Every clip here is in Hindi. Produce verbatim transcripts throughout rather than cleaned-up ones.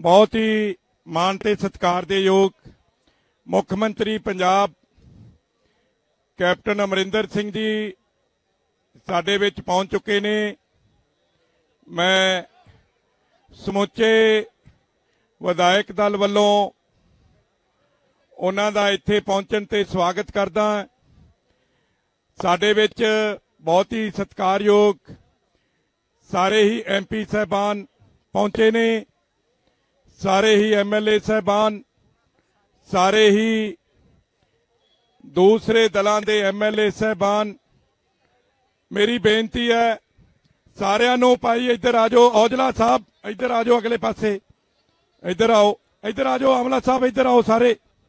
बहुत ही मान ते सत्कार दे योग मुख मंत्री पंजाब कैप्टन अमरिंदर सिंह जी साडे विच पहुंच चुके ने। मैं समुचे विधायक दल वल्लों उन्हां दा इत्थे पहुंचण ते स्वागत करदा। साडे विच बहुत ही सत्कारयोग सारे ही एम पी साहबान पहुंचे ने, सारे ही एम एल ए साहबान, सारे ही दूसरे दलों के एम एल ए साहबान। मेरी बेनती है सारिਆਂ ਨੂੰ भाई इधर आ जाओ। औजला साहब इधर आ जाओ, अगले पासे इधर आओ, इधर आ जाओ। आमला साहब इधर आओ सारे।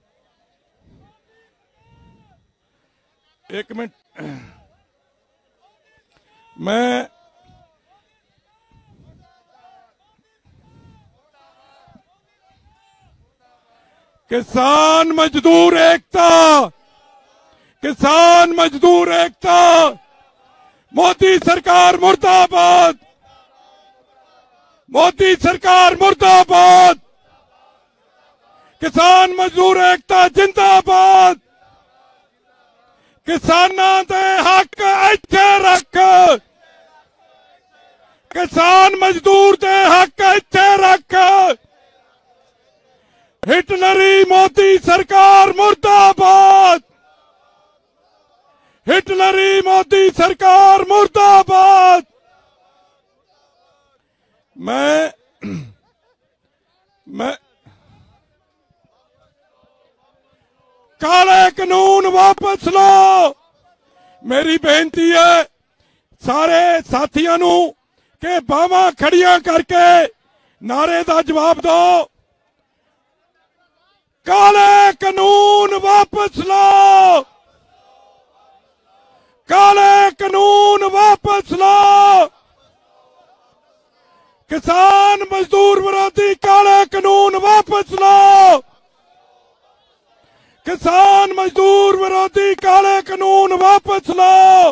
एक मिनट, मैं किसान मजदूर एकता, किसान मजदूर एकता, मोदी सरकार मुर्दाबाद, मोदी सरकार मुर्दाबाद, किसान मजदूर एकता जिंदाबाद। किसानां दे हक इत्थे रख, किसान मजदूर दे हक इत्थे रख। हिटलरी मोदी सरकार मुर्दाबाद, हिटलरी मोदी सरकार मुर्दाबाद। मैं मैं काले कानून वापस लो। मेरी बेनती है सारे साथियों नू के बावां खड़ियां करके नारे का जवाब दो। काले कानून वापस लो, काले कानून वापस लो। किसान मजदूर विरोधी काले कानून वापस लो, किसान मजदूर विरोधी काले कानून वापस लो।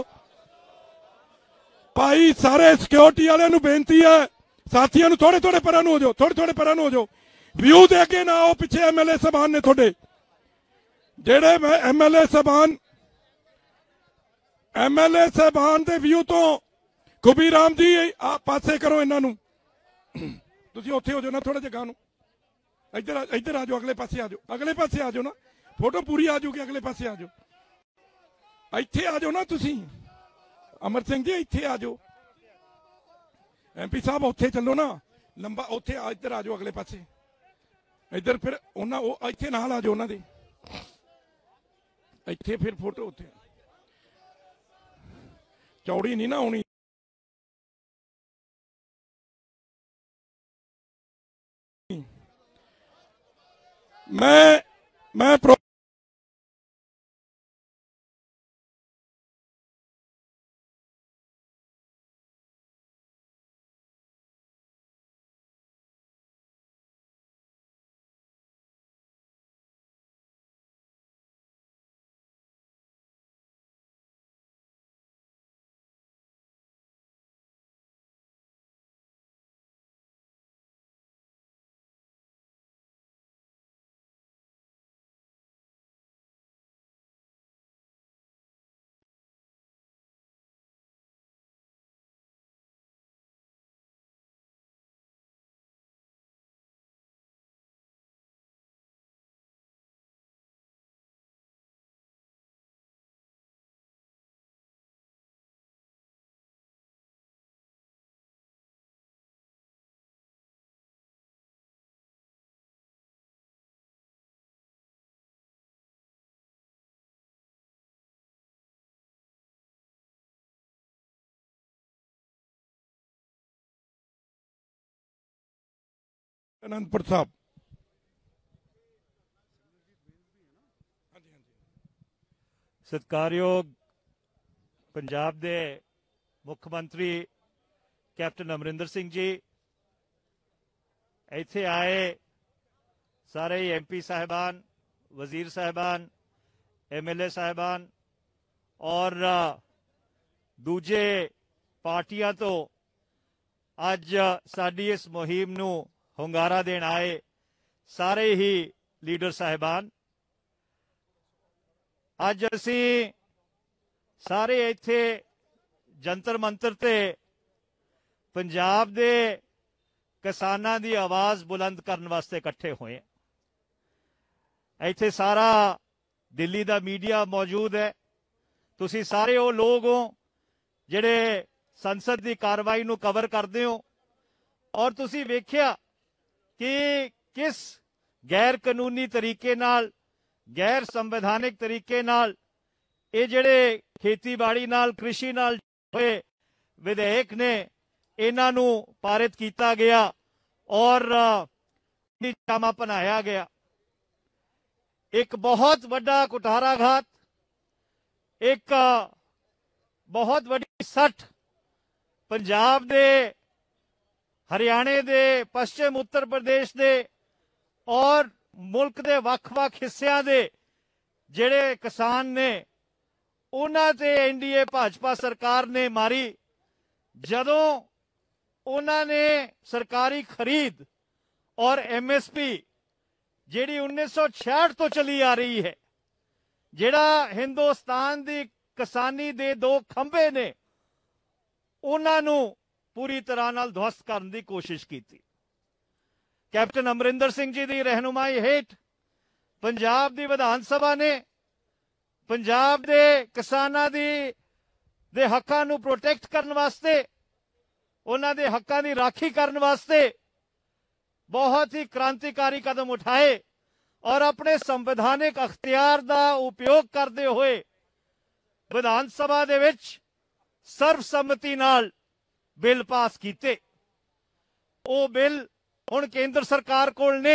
भाई सारे सिक्योरिटी वाले नू बेनती है, साथियों नू थोड़े थोड़े परां नू हो जाओ, थोड़े थोड़े परां नू हो जाओ। व्यू दे अगे ना आओ, पिछे एम एल ए साहबान ने थोड़े जेड़े एम एल ए साहबान एम एल ए साहबान के व्यू तो कुबी राम जी आ पासे करो। इन्हों तुसी उत्थे हो जाओ ना, थोड़ा जिहा गां नूं इधर इधर आ जाओ, अगले पासे आ जाओ, अगले पासे आ जाओ ना, फोटो पूरी आ जाओगी। अगले पासे आ जाओ, इत्थे आ जाओ ना तुसी। अमर सिंह जी इत्थे आ जाओ, एम पी साहब उत्थे चलो ना, लंबा उत्थे इधर आ जाओ अगले पासे। इधर फिर उन्होंने इत्थे नाल आ जाओ उन्होंने, इत्थे फिर फोटो उत्थे चौड़ी नहीं ना होनी। मैं मैं प्रो आनंदपुर साहब। सत्कारयोग पंजाब दे मुख्यमंत्री कैप्टन अमरिंदर सिंह जी, इत्थे आए सारे एम पी साहबान, वजीर साहबान, एम एल ए साहबान और दूजे पार्टियां तो अज साडी इस मुहिम नू ਹੁੰਗਾਰਾ ਦੇਣ ਆਏ ਸਾਰੇ ਹੀ ਲੀਡਰ ਸਾਹਿਬਾਨ, ਅੱਜ ਅਸੀਂ ਸਾਰੇ ਇੱਥੇ ਜੰਤਰ ਮੰਤਰ ਤੇ ਪੰਜਾਬ ਦੇ ਕਿਸਾਨਾਂ ਦੀ ਆਵਾਜ਼ ਬੁਲੰਦ ਕਰਨ ਵਾਸਤੇ ਇਕੱਠੇ ਹੋਏ। ਇੱਥੇ ਸਾਰਾ ਦਿੱਲੀ ਦਾ ਮੀਡੀਆ ਮੌਜੂਦ ਹੈ। ਤੁਸੀਂ ਸਾਰੇ ਉਹ ਲੋਕ ਹੋ ਜਿਹੜੇ ਸੰਸਦ ਦੀ ਕਾਰਵਾਈ ਨੂੰ ਕਵਰ ਕਰਦੇ ਹੋ, ਔਰ ਤੁਸੀਂ ਵੇਖਿਆ ਕਿ ਕਿਸ ਗੈਰ ਕਾਨੂੰਨੀ ਤਰੀਕੇ ਨਾਲ, ਗੈਰ ਸੰਵਿਧਾਨਿਕ ਤਰੀਕੇ ਨਾਲ ਇਹ ਜਿਹੜੇ ਖੇਤੀਬਾੜੀ ਨਾਲ, ਕ੍ਰਿਸ਼ੀ ਨਾਲ ਹੋਏ ਵਿਧੇਇਕ ਨੇ ਇਹਨਾਂ ਨੂੰ ਪਾਰਿਤ ਕੀਤਾ ਗਿਆ ਔਰ ਨਿਜਾਮਾ ਬਣਾਇਆ ਗਿਆ। ਇੱਕ ਬਹੁਤ ਵੱਡਾ ਕੁਠਾਰਾਘਾਤ, ਇੱਕ ਬਹੁਤ ਵੱਡੀ ਸੱਟ ਪੰਜਾਬ ਦੇ, ਹਰਿਆਣੇ ਦੇ, ਪੱਛਮ ਉੱਤਰ ਪ੍ਰਦੇਸ਼ ਦੇ ਔਰ ਮੁਲਕ ਦੇ ਵੱਖ-ਵੱਖ ਹਿੱਸਿਆਂ ਦੇ ਜਿਹੜੇ ਕਿਸਾਨ ਨੇ ਉਹਨਾਂ ਤੇ ਐਨਡੀਏ ਭਾਜਪਾ ਸਰਕਾਰ ਨੇ ਮਾਰੀ, ਜਦੋਂ ਉਹਨਾਂ ਨੇ ਸਰਕਾਰੀ ਖਰੀਦ ਔਰ ਐਮਐਸਪੀ ਜਿਹੜੀ उन्नीस सौ छियासठ ਤੋਂ ਚਲੀ ਆ ਰਹੀ ਹੈ, ਜਿਹੜਾ ਹਿੰਦੁਸਤਾਨ ਦੀ ਕਿਸਾਨੀ ਦੇ ਦੋ ਖੰਭੇ ਨੇ, ਉਹਨਾਂ ਨੂੰ ਪੂਰੀ ਤਰ੍ਹਾਂ ਨਾਲ ਧਵਸਤ ਕਰਨ ਦੀ ਕੋਸ਼ਿਸ਼ ਕੀਤੀ। ਕੈਪਟਨ ਅਮਰਿੰਦਰ ਸਿੰਘ ਜੀ ਦੀ ਰਹਿਨੁਮਾਈ ਹੇਠ ਪੰਜਾਬ ਦੀ ਵਿਧਾਨ ਸਭਾ ਨੇ ਪੰਜਾਬ ਦੇ ਕਿਸਾਨਾਂ ਦੀ ਦੇ ਹੱਕਾਂ ਨੂੰ ਪ੍ਰੋਟੈਕਟ ਕਰਨ ਵਾਸਤੇ, ਉਹਨਾਂ ਦੇ ਹੱਕਾਂ ਦੀ ਰਾਖੀ ਕਰਨ ਵਾਸਤੇ बहुत ही क्रांतिकारी कदम उठाए और अपने संवैधानिक अख्तियार का उपयोग करते हुए विधान सभा दे विच सर्वसम्मति नाल बिल पास किए। वो बिल हुण केंद्र सरकार कोल ने,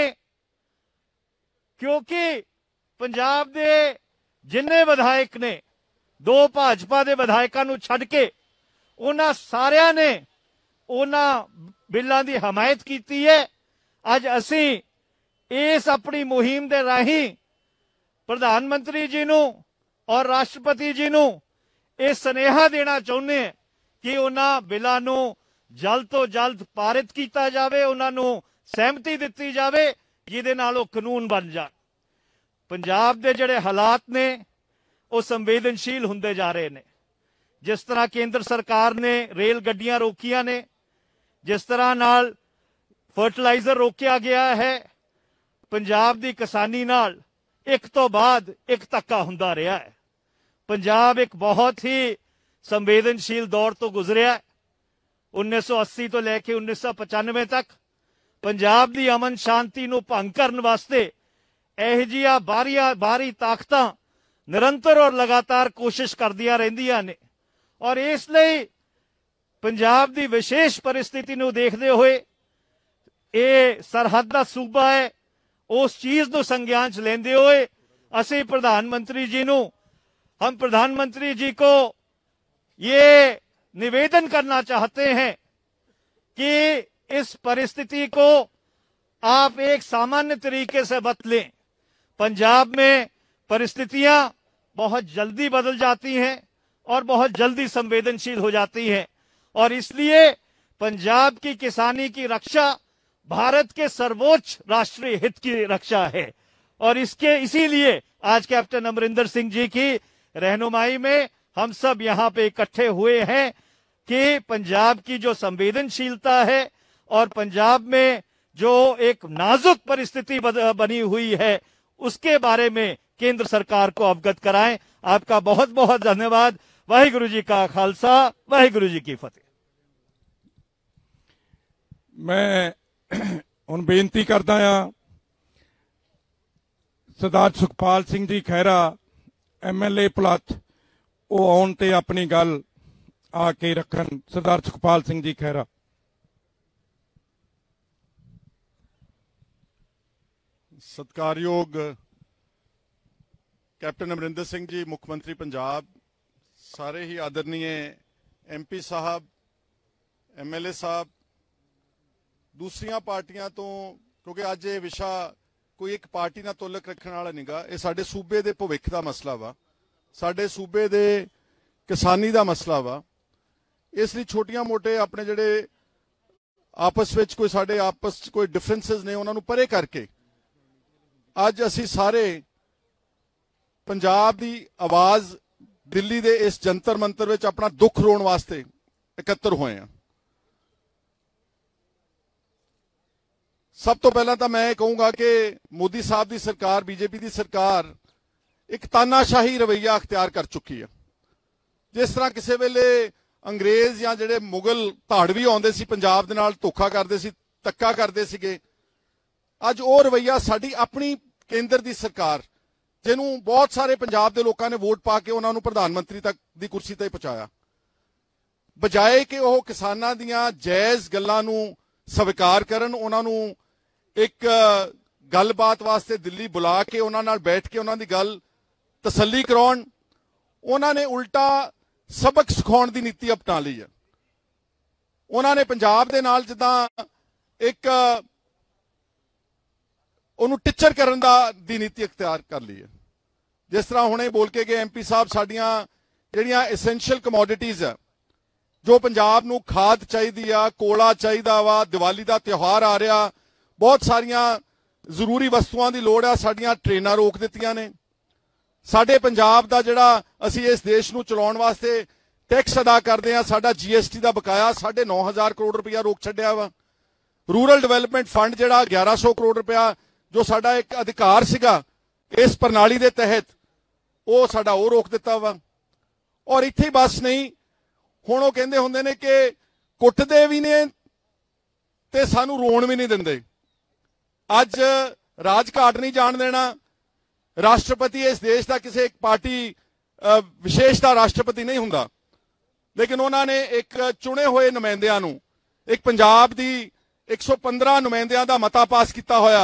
क्योंकि पंजाब दे जिन्ने विधायक ने, दो भाजपा के विधायकों नूं छड्ड के उन्हां सारियां ने उन्हां बिलों की हमायत की है। ਅੱਜ ਅਸੀਂ ਇਸ ਆਪਣੀ ਮੁਹਿੰਮ ਦੇ ਰਾਹੀਂ ਪ੍ਰਧਾਨ ਮੰਤਰੀ ਜੀ ਨੂੰ ਔਰ ਰਾਸ਼ਟਰਪਤੀ ਜੀ ਨੂੰ ਇਹ ਸੁਨੇਹਾ ਦੇਣਾ ਚਾਹੁੰਦੇ ਹਾਂ ਕਿ ਉਹਨਾਂ ਬਿੱਲਾਂ ਨੂੰ ਜਲਦ ਤੋਂ ਜਲਦ ਪਾਰਿਤ ਕੀਤਾ ਜਾਵੇ, ਉਹਨਾਂ ਨੂੰ ਸਹਿਮਤੀ ਦਿੱਤੀ ਜਾਵੇ ਜਿਹਦੇ ਨਾਲ ਉਹ ਕਾਨੂੰਨ ਬਣ ਜਾਣ। ਪੰਜਾਬ ਦੇ ਜਿਹੜੇ ਹਾਲਾਤ ਨੇ ਉਹ ਸੰਵੇਦਨਸ਼ੀਲ ਹੁੰਦੇ ਜਾ ਰਹੇ ਨੇ। ਜਿਸ ਤਰ੍ਹਾਂ ਕੇਂਦਰ ਸਰਕਾਰ ਨੇ ਰੇਲ ਗੱਡੀਆਂ ਰੋਕੀਆਂ ਨੇ, ਜਿਸ ਤਰ੍ਹਾਂ ਨਾਲ फर्टिलाइजर रोकिया गया है, पंजाब की किसानी नाल एक तो बाद एक धक्का हुंदा रहा है। पंजाब एक बहुत ही संवेदनशील दौर तो गुजरिया है। उन्नीस सौ अस्सी तो लैके उन्नीस सौ पचानवे तक पंजाब की अमन शांति नूं भंग करन वास्ते इहो जिहियां बाहरियां बाहरी ताकतां निरंतर और लगातार कोशिश करदियां रहिंदियां ने, और इसलिए पंजाब की विशेष परिस्थिति नूं देखदे होए ये सरहद का सूबा है, उस चीज को संज्ञान च लेंदे हुए असी प्रधानमंत्री जी नूं हम प्रधानमंत्री जी को ये निवेदन करना चाहते हैं कि इस परिस्थिति को आप एक सामान्य तरीके से बदलें। पंजाब में परिस्थितियां बहुत जल्दी बदल जाती हैं और बहुत जल्दी संवेदनशील हो जाती हैं, और इसलिए पंजाब की किसानी की रक्षा भारत के सर्वोच्च राष्ट्रीय हित की रक्षा है। और इसके इसीलिए आज कैप्टन अमरिंदर सिंह जी की रहनुमाई में हम सब यहाँ पे इकट्ठे हुए हैं कि पंजाब की जो संवेदनशीलता है और पंजाब में जो एक नाजुक परिस्थिति बनी हुई है उसके बारे में केंद्र सरकार को अवगत कराएं। आपका बहुत बहुत धन्यवाद। वाहिगुरु जी का खालसा, वाहिगुरु जी की फतेह। मैं ਹੁਣ ਬੇਨਤੀ ਕਰਦਾ ਆ ਸਰਦਾਰ ਸੁਖਪਾਲ ਸਿੰਘ ਜੀ ਖਹਿਰਾ ਐਮਐਲਏ ਭਲੱਥ, ਉਹ ਆਉਣ ਤੇ ਆਪਣੀ ਗੱਲ ਆ ਕੇ ਰੱਖਣ। ਸਰਦਾਰ ਸੁਖਪਾਲ ਸਿੰਘ ਜੀ ਖਹਿਰਾ। ਸਤਿਕਾਰਯੋਗ ਕੈਪਟਨ ਅਮਰਿੰਦਰ ਸਿੰਘ ਜੀ ਮੁੱਖ ਮੰਤਰੀ ਪੰਜਾਬ, ਸਾਰੇ ਹੀ ਆਦਰਨੀय ਐਮਪੀ ਸਾਹਿਬ, ਐਮਐਲਏ ਸਾਹਿਬ, दूसरिया पार्टियां तो, क्योंकि अज ये विषा कोई एक पार्टी नाल तुलक रखने वाला नहींगा, ये साडे सूबे दे भविख का मसला वा, साडे सूबे दे किसानी का मसला वा। इसलिए छोटिया मोटे अपने जिहड़े आपस में कोई साडे आपस च कोई डिफरेंसेस ने उन्होंने परे करके अज असी सारे पंजाब की आवाज़ दिल्ली के इस जंतर मंतर में अपना दुख रोण वास्ते इकट्ठे हुए हैं। सब तो पहला तो मैं कहूँगा कि मोदी साहब की सरकार, बीजेपी की सरकार एक तानाशाही रवैया अख्तियार कर चुकी है। जिस तरह किसी वेले अंग्रेज या जिहड़े मुगल धाड़वी आउंदे सी पंजाब दे नाल धोखा करदे सी, धक्का करदे सीगे, अज वो रवैया साडी अपनी केंद्र की सरकार जिन्होंने बहुत सारे पंजाब के लोगों ने वोट पा के उन्होंने प्रधानमंत्री तक की कुर्सी तक पहुंचाया, बजाए कि वह किसानों दीयां जायज़ गल्लां नूं स्वीकार करन, उन्होंने एक गलबात वास्ते दिल्ली बुला के उन्होंने नाल बैठ के उन्होंने गल तसल्ली कराउण, उन्होंने उल्टा सबक सिखाउण की नीति अपना ली है। उन्होंने पंजाब दे नाल जिद्दां एक उन्होंने टिचर करन दा दी नीति अख्तियार कर ली है। जिस तरह हुणे बोल के गए एम पी साहब, साडियां जिहड़ियां एसेंशियल कमोडिटीज़ है जो पंजाब नूं खाद चाहिदी आ, कोला चाहिदा वा, दिवाली का त्यौहार आ रहा, बहुत सारियां जरूरी वस्तुआं की लोड़ आ, साडियां ट्रेनां रोक दित्तियां ने। साडे पंजाब दा जिहड़ा असीं इस देश नूं चलाउण वास्ते टैक्स अदा करदे आ, साडा जी एस टी का बकाया साढ़े नौ हज़ार करोड़ रुपया रोक छड्डिया वा। रूरल डिवेलपमेंट फंड जिहड़ा ग्यारह सौ करोड़ रुपया जो साडा एक अधिकार सीगा इस प्रणाली के तहत, वो साडा वो रोक दिता वा। और इत्थे ही बस नहीं, हुण वो कहंदे हुंदे ने कि कुटदे भी ने ते सानू रोण भी नहीं दिंदे। अज राजघाट नहीं जाण देना, राष्ट्रपति इस देश का किसी एक पार्टी विशेष का राष्ट्रपति नहीं हुंदा, लेकिन उन्होंने एक चुने हुए नुमाइंदियां नूं, एक पंजाब दी एक सौ पंद्रह नुमाइंदियां दा मता पास किया होया,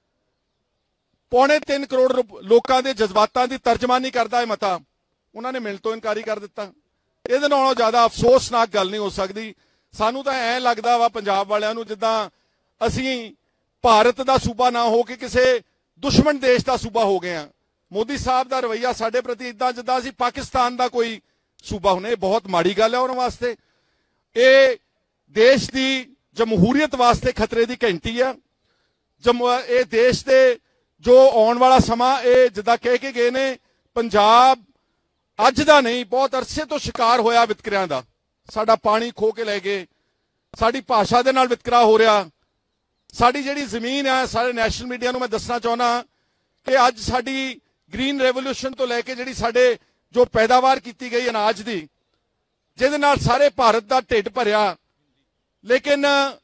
पौने तीन करोड़ लोगों के जज्बातों की तर्जमानी करता है मता, उन्होंने मिल तो इनकारी कर दिता। ये नालों ज्यादा अफसोसनाक गल नहीं हो सकती। सानू तो ऐ लगता वा पंजाब वालियां नूं जिद्दां असीं भारत का सूबा ना हो के किसी दुश्मन देश का सूबा हो गए हैं। मोदी साहब का रवैया साडे प्रति इदां जिद्दां असीं पाकिस्तान का कोई सूबा होने, बहुत माड़ी गल है उन्हां वास्ते। ये देश की जमहूरीयत वास्ते खतरे की घंटी है। जम ये देश के जो आने वाला समा ये जिद्दां कह के गए ने, पंजाब अज दा नहीं बहुत अरसे तो शिकार होया वितकरियां दा। साडा पानी खो के लै गए, साडी भाषा दे नाल वितकरा हो रहा, साडी जिहड़ी जमीन है, सारे नैशनल मीडिया नूं मैं दसना चाहुंदा कि अज साडी ग्रीन रेवोल्यूशन तो लैके जिहड़ी साडे जो पैदावार की गई अनाज की, जिहदे नाल सारे भारत का ढिड भरिया, लेकिन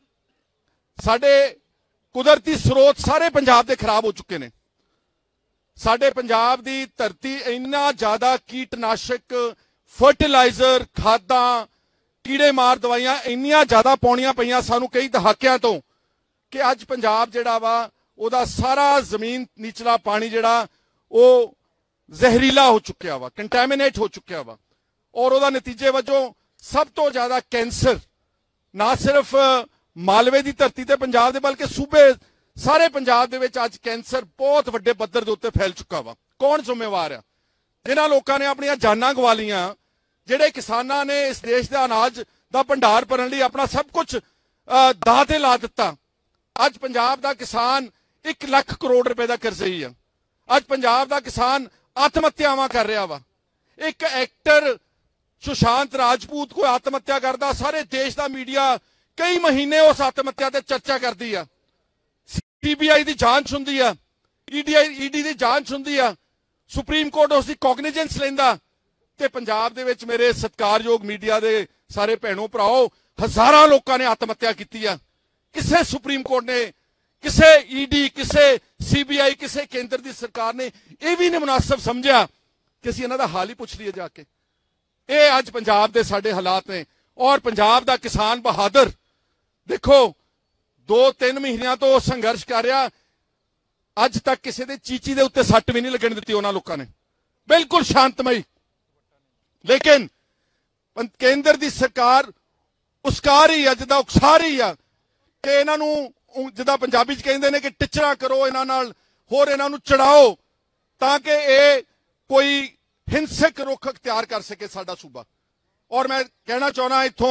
साडे कुदरती स्रोत सारे पंजाब के खराब हो चुके हैं। साडे पंजाब की धरती इन्ना ज्यादा कीटनाशक, फर्टिलाइजर, खादां, कीड़े मार दवाइयां इन्नियां ज्यादा पाउणियां पईयां सानू कई दहाकियां तो कि अज पंजाब जिहड़ा वा उहदा सारा जमीन नीचला पानी जिहड़ा वो जहरीला हो चुकिया वा, कंटैमिनेट हो चुकिया वा। और उहदा नतीजे वजों सब तो ज्यादा कैंसर ना सिर्फ मालवे की धरती ते पंजाब दे बल्कि सूबे सारे पंजाब दे विच अज कैंसर बहुत वड्डे पद्धर दे उत्ते फैल चुका वा। कौन जिम्मेवार है? जिन्हां लोकां ने अपनी जानां गवा लियां, जिहड़े किसानां ने इस देश के अनाज का भंडार भरन लई अपना सब कुछ दाह ते ला दिता। अज पंजाब का किसान एक लख करोड़ रुपए का करजई है। अज पंजाब का किसान आत्महत्यावां कर रहा वा। एक एक्टर सुशांत राजपूत को आत्महत्या करता, सारे देश का मीडिया कई महीने उस आत्महत्या ते चर्चा करती है। सीबीआई की जांच हुंदी है, ईडीआई ईडी की जांच हुंदी है, सुप्रीम कोर्ट उसकी कॉग्निजेंस लैंदा ते पंजाब दे विच मेरे सत्कारयोग मीडिया के सारे भैणों भराओ हजारां लोगों ने आत्महत्या की है। किसे सुप्रीम कोर्ट ने, किसे ईडी, किसे सीबीआई, किसे केंद्र की सरकार ने यह भी नहीं मुनासिब समझा कि असीं इन्हां दा हाल ही पुछ लीए जाके। ये अज पंजाब के साडे हालात ने। और पंजाब का किसान बहादुर देखो दो तीन महीनों तो संघर्ष कर रहा, अज तक किसी के चीची के उत्ते सट भी नहीं लगन दी उन्होंने लोगों ने, बिल्कुल शांतमई। लेकिन केंद्र की सरकार उसका रही है, जिदा उकसा रही है कि इन्हों जिदा पंजाबी कहते हैं कि टिचरा करो, इन्हों नाल होर इन्हों चढ़ाओ ताकि ये कोई हिंसक रुख अख्तियार कर सके साडा सूबा। और मैं कहना चाहना इत्थों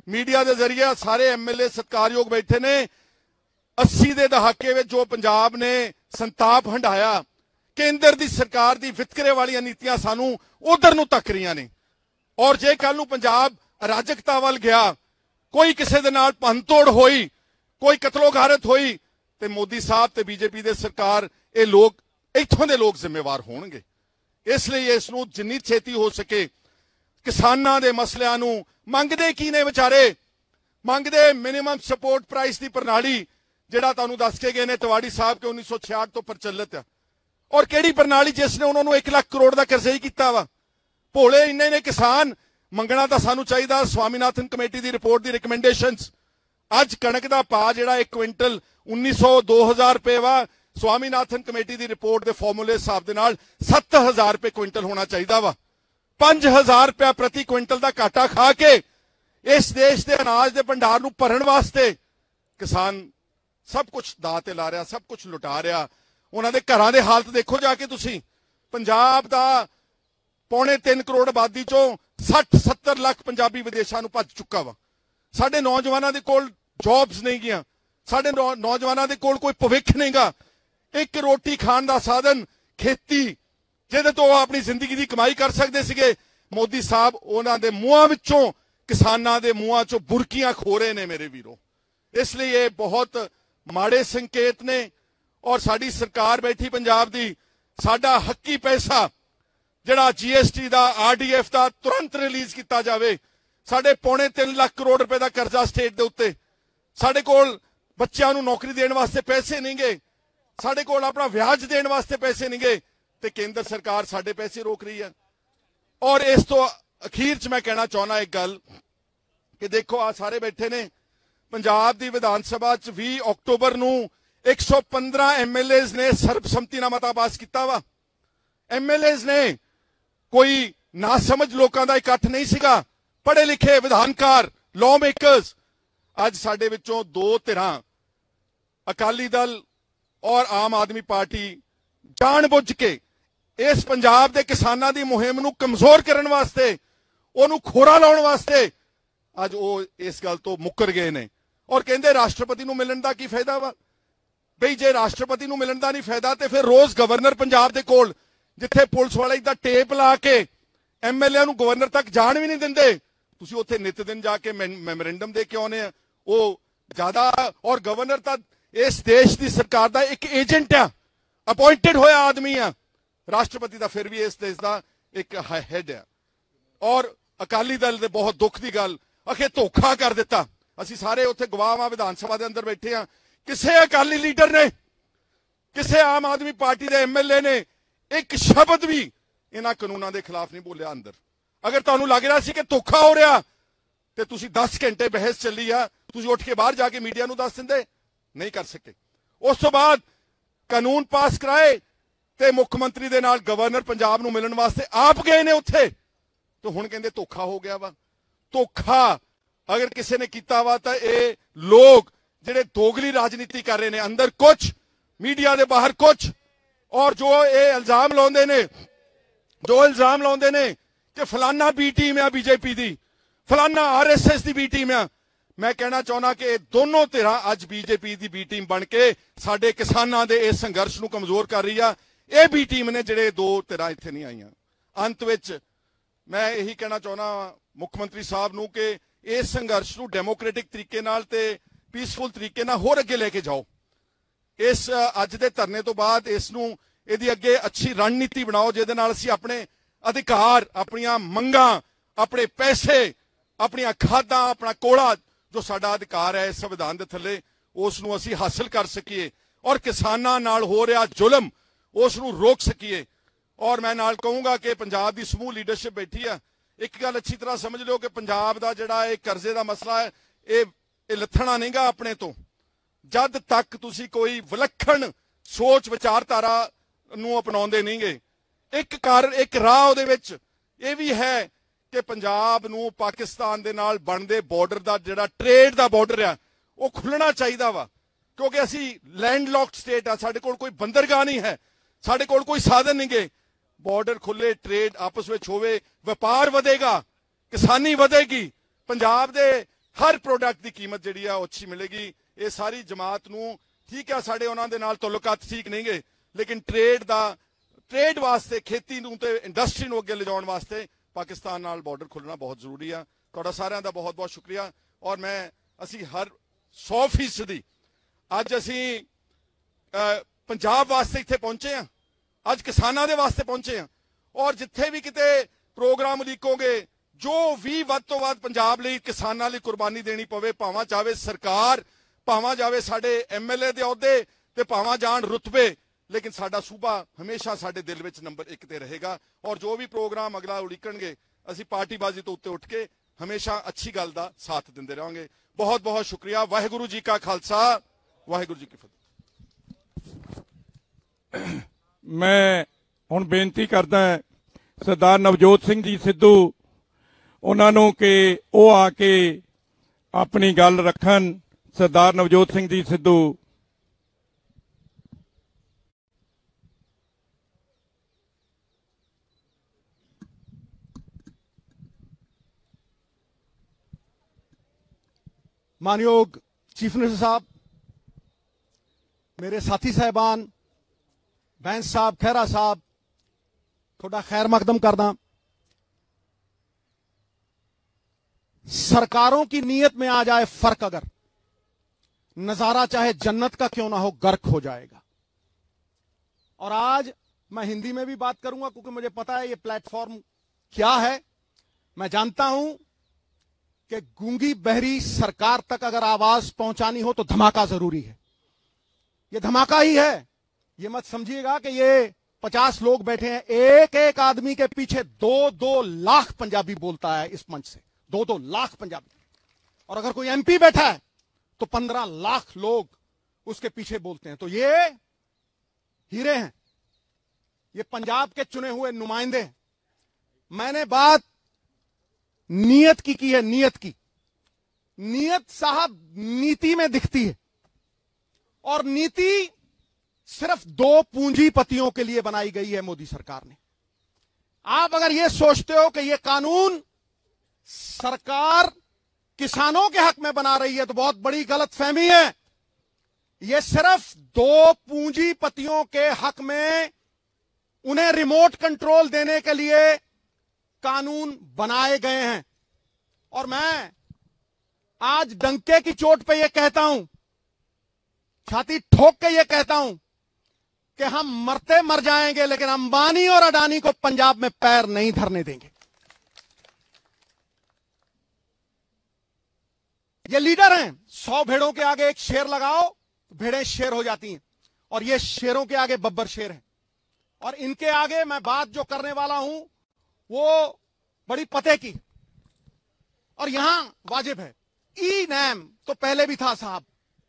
मीडिया के जरिए सारे एम एल ए सत्कारयोग बैठे ने। अस्सी के दहाके में जो पंजाब ने संताप हंडाया, केंद्र की सरकार की वितकरे वाली नीतियां सानू उधर नूं तक रही ने। और जे कल नूं पंजाब अराजकता वाल गया, कोई किसी दे नाल भनतोड़ होई, कोई कतलो गारत होई, तो मोदी साहब ते बीजेपी दे सरकार ये लोग इत्थों दे लोग जिम्मेवार होणगे। इसलिए इस नूं जिन्नी छेती हो सके किसानां दे मसलियां नूं मंगदे की ने विचारे, मंगदे मिनिमम सपोर्ट प्राइस की प्रणाली जिहड़ा तुहानूं दस के गए ने तिवाड़ी साहब के उन्नीस सौ छियाठ तो प्रचलित है। और किहड़ी प्रणाली जिसने उन्होंने एक लाख करोड़ का कर्जा ही किया वा। भोले इन्ने ने किसान, मंगना तो सानू चाहिए स्वामीनाथन कमेटी की रिपोर्ट की रिकमेंडेशनस। अज कणक का भाव जिहड़ा एक क्विंटल उन्नीस सौ दो हजार रुपए वा, स्वामीनाथन कमेटी की रिपोर्ट के फॉर्मूले हिसाब के नाल सत्त हजार रुपए क्विंटल होना चाहिए वा। पांच हजार रुपया प्रति क्विंटल का घाटा खा के इस देश के अनाज के भंडार नूं भरन वास्ते किसान सब कुछ दां ते ला रहा, सब कुछ लुटा रहा। उन्होंने घरां दे हालत देखो जाके तुसी। पंजाब दा पौने तीन करोड़ आबादी चों सठ सत्तर लाख पंजाबी विदेशों नूं भज चुका वा। साडे नौजवानों दे कोल जॉब्स नहीं गईयां, साडे नौजवानों दे कोल कोई भविख नहीं गा। एक रोटी खाण दा साधन खेती, जिहदे तो अपनी जिंदगी की कमाई कर सकते सीगे, मोदी साहब उन्हां दे मूहां विचों किसानां दे मूहां चों बुरकियां खो रहे ने मेरे वीरों। इसलिए ये बहुत माड़े संकेत ने। और साडी सरकार बैठी पंजाब दी, साडा हक्की पैसा जिहड़ा जीएसटी दा आरडीएफ दा तुरंत रिलीज किया जाए। साडे पौने तीन लाख करोड़ रुपए का कर्जा स्टेट दे उत्ते, साडे कोल बच्चों नूं नौकरी देने वास्ते पैसे नहीं गए, साडे कोल अपना व्याज देने वास्ते पैसे नहीं गए, तो केंद्र सरकार साडे पैसे रोक रही है। और इस तो अखीर च मैं कहना चाहना एक गल कि देखो आ सारे बैठे ने, पंजाब की विधान सभा च बीस अक्तूबर नूं एक सौ पंद्रह एम एल एज ने सर्बसम्मति नाल मता पास किया वा। एम एल एज ने कोई नासमझ लोगों का इकट्ठ नहीं सीगा, पढ़े लिखे विधानकार लॉ मेकर्स। अज साडे विचों दो धिरां अकाली दल और आम आदमी पार्टी जानबुझ के इस पंजाब के किसानों की मुहिम नूं कमजोर करने वास्ते, उहनूं खोरा लाउण वास्ते अज वो इस गल तो मुकर गए ने। और कहंदे राष्ट्रपति नूं मिलण दा की फायदा वा। बई जे राष्ट्रपति नूं मिलण दा नहीं फायदा तो फिर रोज गवर्नर पंजाब दे कोल जिथे पुलिस वाले इदा टेप ला के एम एल ए नूं गवर्नर तक जाण भी नहीं दिंदे, तुसीं उत्थे नित दिन जाके मैमोरेंडम दे के आउणे आ, वो ज्यादा। और गवर्नर तां इस देश की सरकार का एक एजेंट आ, अपॉइंटेड होया आदमी आ। राष्ट्रपति का फिर भी इस देश का एक हैड है। और अकाली दल दे बहुत दुख की गल अखे धोखा कर दिता। असीं सारे उत्थे गवाह आ, विधान सभा के अंदर बैठे आ, किसी अकाली लीडर ने, किसी आम आदमी पार्टी के एम एल ए ने एक शब्द भी इन्हां कानूनों के खिलाफ नहीं बोलिया अंदर। अगर तुहानूं लग रहा सी कि धोखा हो रहा तो तुसीं दस घंटे बहस चली आ, तुसीं उठ के बाहर जाके मीडिया नूं दस दिंदे, नहीं कर सके। उस तो बाद कानून पास कराए तो मुख्यमंत्री दे नाल गवर्नर पंजाब नूं मिलण वास्ते आप गए ने उत्थे, तो हुण कहंदे धोखा हो गया वा। धोखा अगर किसी ने किया वा तो ये लोग जिहड़े दोगली राजनीति कर रहे हैं, अंदर कुछ मीडिया के बाहर कुछ, और जो ये इल्जाम लाउंदे ने, जो इल्जाम लाउंदे ने कि फलाना बी टीम है बीजेपी की, फलाना आर एस एस की बी टीम है। मैं कहना चाहना कि दोनों धिरां अज बीजेपी की बी टीम बन के साडे किसानां दे इस संघर्ष नूं कमजोर कर रही है। ये बी टीम ने जिहड़े दो धिरां इत्थे नहीं आईयां। अंत विच मैं यही कहना चाहना मुख्यमंत्री साहब नूं कि इस संघर्ष नूं डेमोक्रेटिक तरीके नाल ते पीसफुल तरीके नाल होर अगे लेके जाओ। इस अज दे धरने तो बाद इस नूं इहदी अगे अच्छी रणनीति बनाओ जिहदे नाल असीं अपने अधिकार, अपनियां मंगां, अपने पैसे, अपनियां खादां, अपना कोड़ा जो साडा अधिकार है इस संविधान दे थल्ले, उस नूं असीं हासिल कर सकीए और किसानां नाल हो रहा जुल्म उस नूं रोक सकीए। और मैं नाल कहूँगा कि पंजाब की समूह लीडरशिप बैठी है, एक गल अच्छी तरह समझ लो कि पंजाब का जिहड़ा ये कर्जे का मसला है ये ये लथना नहींगा अपने तो, जद तक तुसी कोई विलक्षण सोच विचारधारा नूं अपनाउंदे नहीं गए। एक कारण एक राह उहदे विच ये भी है कि पंजाब नूं पाकिस्तान दे नाल बनदे बॉर्डर का जिहड़ा ट्रेड का बॉर्डर है वो खुलना चाहिए वा, क्योंकि असी लैंडलॉक्ड स्टेट आ, साडे कोल कोई बंदरगाह नहीं है, साडे कोल कोई साधन नहीं गए। बॉर्डर खुले, ट्रेड आपस में होवे, व्यापार वधेगा, किसानी वधेगी, पंजाब दे हर प्रोडक्ट की कीमत जिहड़ी आ अच्छी मिलेगी। ये सारी जमात नूं ठीक है, साडे उन्हां दे नाल तल्लुकात ठीक नहीं गए, लेकिन ट्रेड दा ट्रेड वास्ते, खेती नूं ते इंडस्ट्री नूं अगे लिजाउण वास्ते पाकिस्तान नाल बॉर्डर खुलना बहुत जरूरी आ। तुहाडा सारिआं दा बहुत बहुत शुक्रिया। और मैं असी हर सौ फीसदी अज असी पंजाब वास्ते इत्थे पहुंचे हैं, अज किसानां दे वास्ते पहुंचे हैं। और जिथे भी किते प्रोग्राम लिखोगे, जो भी वध तो वध पंजाब लई किसानां लई कुर्बानी देनी पवे, भावां जावे सरकार, भावां जावे साडे एम एल ए दे अहुदे ते भावां जाण रुतबे, लेकिन साडा सूबा हमेशा साडे दिल विच नंबर एक ते रहेगा। और जो भी प्रोग्राम अगला उड़ीकणगे, असी पार्टीबाजी तो उत्ते उठ के हमेशा अच्छी गल दा साथ दिंदे रहांगे। बहुत बहुत शुक्रिया। वाहिगुरू जी का खालसा, वाहिगुरू जी की फतेह। मैं हुण बेनती करदा सरदार नवजोत सिंह जी सिद्धू उन्हां नूं कि ਉਹ आ के अपनी गल रखन। सरदार नवजोत सिंह जी सिद्धू। मानयोग चीफ मिनिस्टर साहब, मेरे साथी साहबान, बैंस साहब, खैरा साहब, थोड़ा खैर मकदम करना। सरकारों की नीयत में आ जाए फर्क, अगर नजारा चाहे जन्नत का क्यों ना हो, गर्क हो जाएगा। और आज मैं हिंदी में भी बात करूंगा क्योंकि मुझे पता है ये प्लेटफॉर्म क्या है। मैं जानता हूं कि गूंगी बहरी सरकार तक अगर आवाज पहुंचानी हो तो धमाका जरूरी है। ये धमाका ही है। ये मत समझिएगा कि ये पचास लोग बैठे हैं, एक एक आदमी के पीछे दो दो लाख पंजाबी बोलता है इस मंच से, दो दो लाख पंजाबी। और अगर कोई एमपी बैठा है तो पंद्रह लाख लोग उसके पीछे बोलते हैं। तो ये हीरे हैं, ये पंजाब के चुने हुए नुमाइंदे हैं। मैंने बात नीयत की की है, नीयत की। नीयत साहब नीति में दिखती है, और नीति सिर्फ दो पूंजीपतियों के लिए बनाई गई है मोदी सरकार ने। आप अगर यह सोचते हो कि यह कानून सरकार किसानों के हक में बना रही है तो बहुत बड़ी गलतफहमी है। यह सिर्फ दो पूंजीपतियों के हक में उन्हें रिमोट कंट्रोल देने के लिए कानून बनाए गए हैं। और मैं आज डंके की चोट पे यह कहता हूं, छाती ठोक के यह कहता हूं कि हम मरते मर जाएंगे, लेकिन अंबानी और अडानी को पंजाब में पैर नहीं धरने देंगे। ये लीडर हैं। सौ भेड़ों के आगे एक शेर लगाओ, भेड़ें शेर हो जाती हैं, और ये शेरों के आगे बब्बर शेर हैं। और इनके आगे मैं बात जो करने वाला हूं वो बड़ी पते की, और यहां वाजिब है। ई नैम तो पहले भी था साहब,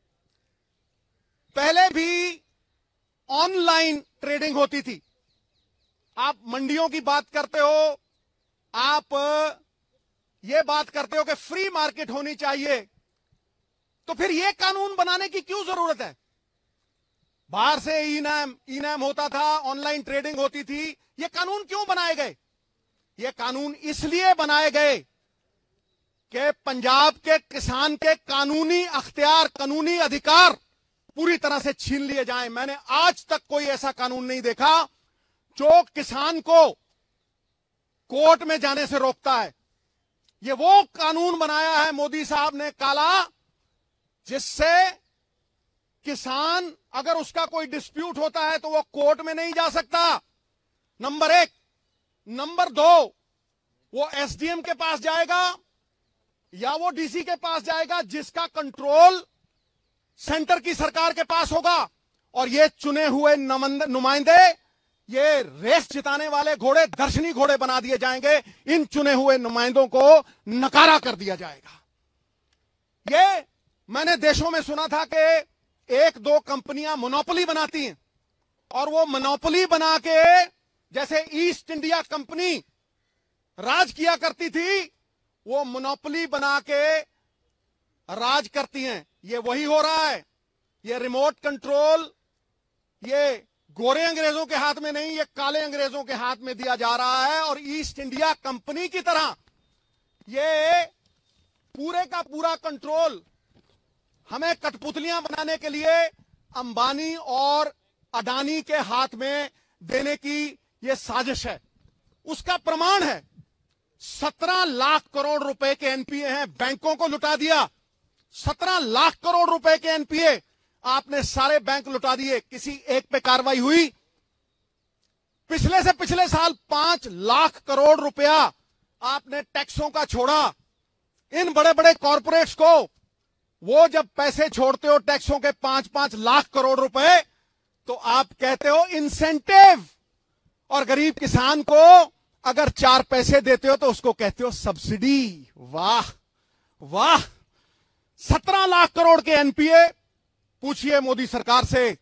पहले भी ऑनलाइन ट्रेडिंग होती थी। आप मंडियों की बात करते हो, आप ये बात करते हो कि फ्री मार्केट होनी चाहिए, तो फिर यह कानून बनाने की क्यों जरूरत है? बाहर से ई नैम ई नैम होता था, ऑनलाइन ट्रेडिंग होती थी, ये कानून क्यों बनाए गए? ये कानून इसलिए बनाए गए कि पंजाब के किसान के कानूनी अख्तियार, कानूनी अधिकार पूरी तरह से छीन लिए जाएं। मैंने आज तक कोई ऐसा कानून नहीं देखा जो किसान को कोर्ट में जाने से रोकता है। ये वो कानून बनाया है मोदी साहब ने काला, जिससे किसान अगर उसका कोई डिस्प्यूट होता है तो वो कोर्ट में नहीं जा सकता, नंबर एक। नंबर दो, वो एसडीएम के पास जाएगा या वो डीसी के पास जाएगा, जिसका कंट्रोल सेंटर की सरकार के पास होगा। और ये चुने हुए नुमाइंदे, ये रेस जिताने वाले घोड़े दर्शनी घोड़े बना दिए जाएंगे। इन चुने हुए नुमाइंदों को नकारा कर दिया जाएगा। ये मैंने देशों में सुना था कि एक दो कंपनियां मोनोपोली बनाती हैं, और वो मोनोपोली बना के, जैसे ईस्ट इंडिया कंपनी राज किया करती थी, वो मोनोपोली बना के राज करती हैं। ये वही हो रहा है। ये रिमोट कंट्रोल ये गोरे अंग्रेजों के हाथ में नहीं, ये काले अंग्रेजों के हाथ में दिया जा रहा है। और ईस्ट इंडिया कंपनी की तरह ये पूरे का पूरा कंट्रोल हमें कठपुतलियां बनाने के लिए अंबानी और अडानी के हाथ में देने की यह साजिश है। उसका प्रमाण है सत्रह लाख करोड़ रुपए के एनपीए हैं, बैंकों को लुटा दिया। सत्रह लाख करोड़ रुपए के एनपीए आपने सारे बैंक लुटा दिए, किसी एक पे कार्रवाई हुई? पिछले से पिछले साल पांच लाख करोड़ रुपया आपने टैक्सों का छोड़ा। इन बड़े बड़े कॉरपोरेट्स को वो जब पैसे छोड़ते हो टैक्सों के पांच पांच लाख करोड़ रुपए, तो आप कहते हो इंसेंटिव, और गरीब किसान को अगर चार पैसे देते हो तो उसको कहते हो सब्सिडी। वाह वाह, सत्रह लाख करोड़ के एनपीए। पूछिए मोदी सरकार से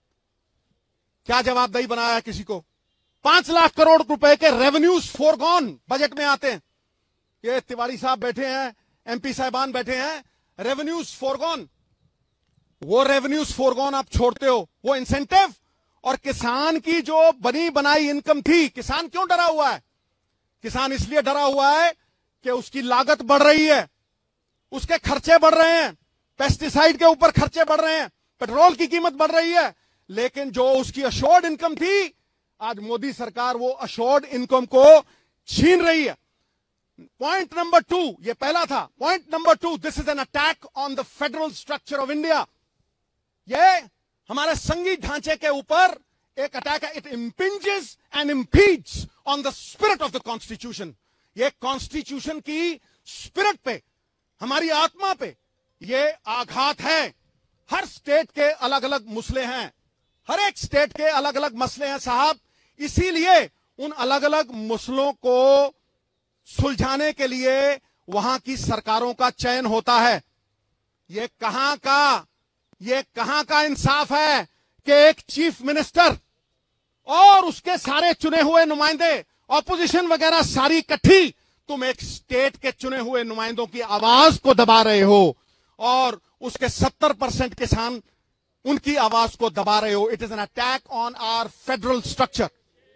क्या जवाबदेही बनाया है किसी को? पांच लाख करोड़ रुपए के रेवेन्यूज फोरगॉन बजट में आते हैं। ये तिवारी साहब बैठे हैं, एमपी साहिबान बैठे हैं, रेवेन्यूज फोरगॉन। वो रेवेन्यूज फोरगॉन आप छोड़ते हो, वो इंसेंटिव। और किसान की जो बनी बनाई इनकम थी, किसान क्यों डरा हुआ है? किसान इसलिए डरा हुआ है कि उसकी लागत बढ़ रही है, उसके खर्चे बढ़ रहे हैं, पेस्टिसाइड के ऊपर खर्चे बढ़ रहे हैं, पेट्रोल की कीमत बढ़ रही है। लेकिन जो उसकी अश्योर्ड इनकम थी, आज मोदी सरकार वो अश्योर्ड इनकम को छीन रही है। पॉइंट नंबर टू, ये पहला था। Point number two, this is an attack on the federal structure of India. ये हमारे संघीय ढांचे के ऊपर एक अटैक है। It impinges and impedes on the spirit of the constitution. ये कॉन्स्टिट्यूशन की स्पिरिट पे, हमारी आत्मा पे ये आघात है। हर स्टेट के अलग अलग मसले हैं, हर एक स्टेट के अलग अलग मसले हैं साहब। इसीलिए उन अलग अलग मसलों को सुलझाने के लिए वहां की सरकारों का चयन होता है। ये कहां का ये कहां का इंसाफ है कि एक चीफ मिनिस्टर और उसके सारे चुने हुए नुमाइंदे, ऑपोजिशन वगैरह सारी इकट्ठी, तुम एक स्टेट के चुने हुए नुमाइंदों की आवाज को दबा रहे हो और उसके सत्तर परसेंट किसान उनकी आवाज को दबा रहे हो। It is an attack on our federal structure.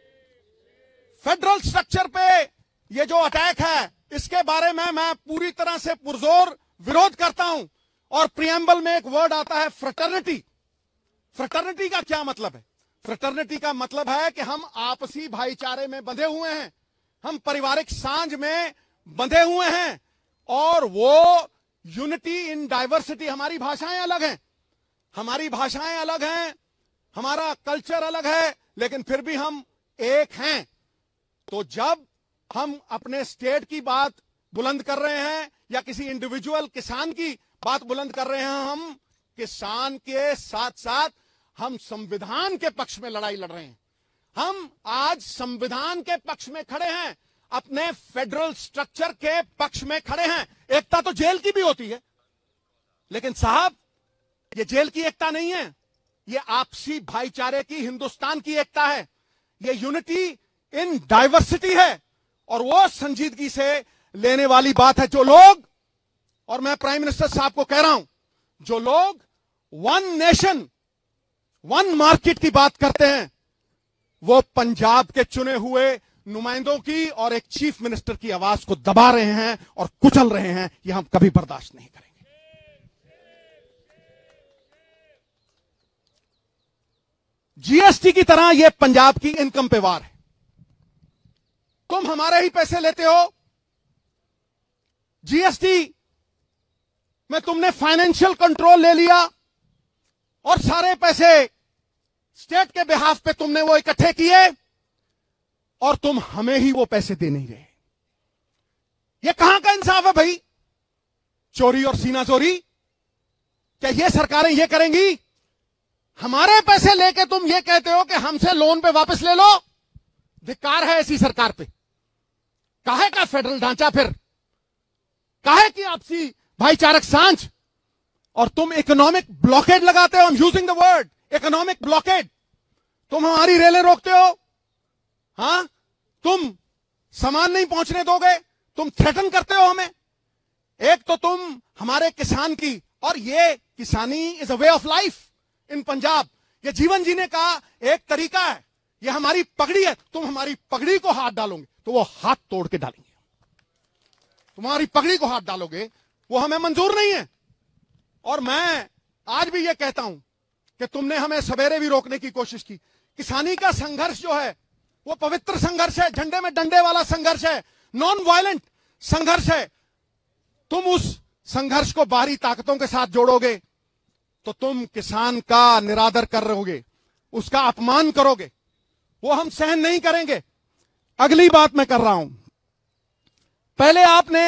Federal structure पे ये जो अटैक है, इसके बारे में मैं पूरी तरह से पुरजोर विरोध करता हूं। और प्रियम्बल में एक वर्ड आता है फ्रेटर्निटी। फ्रेटर्निटी का क्या मतलब है? फ्रेटर्निटी का मतलब है कि हम आपसी भाईचारे में बंधे हुए हैं, हम पारिवारिक सांझ में बंधे हुए हैं, और वो यूनिटी इन डाइवर्सिटी। हमारी भाषाएं अलग हैं, हमारी भाषाएं अलग हैं, हमारा कल्चर अलग है, लेकिन फिर भी हम एक हैं। तो जब हम अपने स्टेट की बात बुलंद कर रहे हैं या किसी इंडिविजुअल किसान की बात बुलंद कर रहे हैं, हम किसान के साथ साथ हम संविधान के पक्ष में लड़ाई लड़ रहे हैं। हम आज संविधान के पक्ष में खड़े हैं, अपने फेडरल स्ट्रक्चर के पक्ष में खड़े हैं। एकता तो जेल की भी होती है, लेकिन साहब ये जेल की एकता नहीं है, ये आपसी भाईचारे की हिंदुस्तान की एकता है। ये यूनिटी इन डाइवर्सिटी है, और वो संजीदगी से लेने वाली बात है। जो लोग, और मैं प्राइम मिनिस्टर साहब को कह रहा हूं, जो लोग वन नेशन वन मार्केट की बात करते हैं, वो पंजाब के चुने हुए नुमाइंदों की और एक चीफ मिनिस्टर की आवाज को दबा रहे हैं और कुचल रहे हैं। यह हम कभी बर्दाश्त नहीं करेंगे। जीएसटी की तरह यह पंजाब की इनकम पे वार है। तुम हमारे ही पैसे लेते हो, जीएसटी में तुमने फाइनेंशियल कंट्रोल ले लिया, और सारे पैसे स्टेट के बिहाफ पे तुमने वो इकट्ठे किए, और तुम हमें ही वो पैसे दे नहीं रहे। ये कहां का इंसाफ है भाई? चोरी और सीना चोरी। क्या ये सरकारें ये करेंगी? हमारे पैसे लेके तुम ये कहते हो कि हमसे लोन पे वापस ले लो। धिक्कार है ऐसी सरकार पे। काहे का फेडरल ढांचा, फिर काहे की आपसी भाईचारक सांझ? और तुम इकोनॉमिक ब्लॉकेड लगाते हो। I am using the word economic blockade. तुम हमारी रेलें रोकते हो, हां? तुम सामान नहीं पहुंचने दोगे, तुम थ्रेटन करते हो हमें। एक तो तुम हमारे किसान की, और ये किसानी is a way of life in Punjab, ये जीवन जीने का एक तरीका है, ये हमारी पगड़ी है। तुम हमारी पगड़ी को हाथ डालोगे तो वो हाथ तोड़ के डालेंगे। तुम्हारी पगड़ी को हाथ डालोगे वो हमें मंजूर नहीं है। और मैं आज भी ये कहता हूं कि तुमने हमें सवेरे भी रोकने की कोशिश की। किसानी का संघर्ष जो है वो पवित्र संघर्ष है, झंडे में डंडे वाला संघर्ष है, नॉन वायलेंट संघर्ष है। तुम उस संघर्ष को बाहरी ताकतों के साथ जोड़ोगे तो तुम किसान का निरादर कर रहोगे, उसका अपमान करोगे, वो हम सहन नहीं करेंगे। अगली बात मैं कर रहा हूं, पहले आपने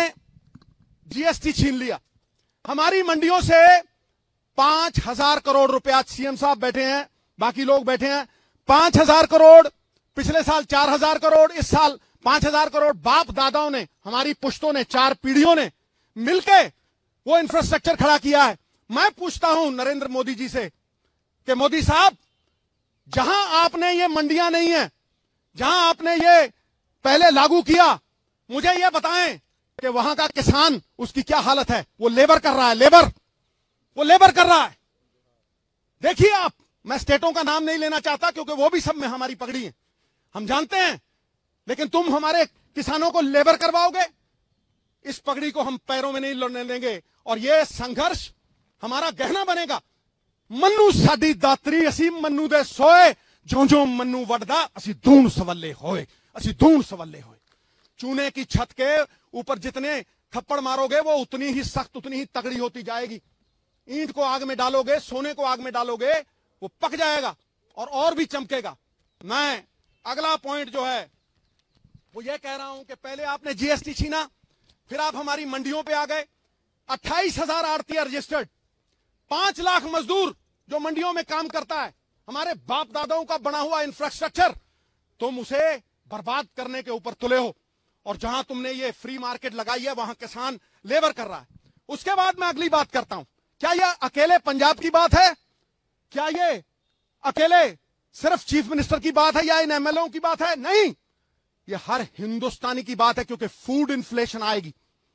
जीएसटी छीन लिया हमारी मंडियों से। पांच हजार करोड़ रुपया, सीएम साहब बैठे हैं, बाकी लोग बैठे हैं, पांच हजार करोड़, पिछले साल चार हजार करोड़, इस साल पांच हजार करोड़ बाप दादाओं ने, हमारी पुश्तों ने, चार पीढ़ियों ने मिलके वो इंफ्रास्ट्रक्चर खड़ा किया है। मैं पूछता हूं नरेंद्र मोदी जी से कि मोदी साहब, जहां आपने ये मंडियां नहीं है, जहां आपने ये पहले लागू किया, मुझे ये बताएं कि वहां का किसान, उसकी क्या हालत है। वो लेबर कर रहा है, लेबर, वो लेबर कर रहा है। देखिए आप, मैं स्टेटों का नाम नहीं लेना चाहता क्योंकि वो भी सब में हमारी पगड़ी है, हम जानते हैं, लेकिन तुम हमारे किसानों को लेबर करवाओगे, इस पगड़ी को हम पैरों में नहीं लड़ने देंगे। और यह संघर्ष हमारा गहना बनेगा। मन्नू साडी दातरी, असी मन्नू दे सोए, जो जो मन्नू वडदा, असी धूण सवल्ले होए, असी धूण सवल्ले होए। चूने की छत के ऊपर जितने थप्पड़ मारोगे वो उतनी ही सख्त, उतनी ही तगड़ी होती जाएगी। ईंट को आग में डालोगे, सोने को आग में डालोगे, वो पक जाएगा और और भी चमकेगा। मैं अगला पॉइंट जो है वो ये कह रहा हूं कि पहले आपने जीएसटी छीना, फिर आप हमारी मंडियों पे आ गए। अट्ठाईस हजार आड़ती रजिस्टर्ड, पांच लाख मजदूर जो मंडियों में काम करता है, हमारे बाप दादाओं का बना हुआ इंफ्रास्ट्रक्चर, तुम उसे बर्बाद करने के ऊपर तुले हो। और जहां तुमने ये फ्री मार्केट लगाई है वहां किसान लेबर कर रहा है। उसके बाद मैं अगली बात करता हूं, क्या यह अकेले पंजाब की बात है? क्या ये अकेले सिर्फ चीफ मिनिस्टर की बात है या इन एमएलओ की बात है? नहीं, ये हर हिंदुस्तानी की बात है, क्योंकि फूड इन्फ्लेशन आएगी,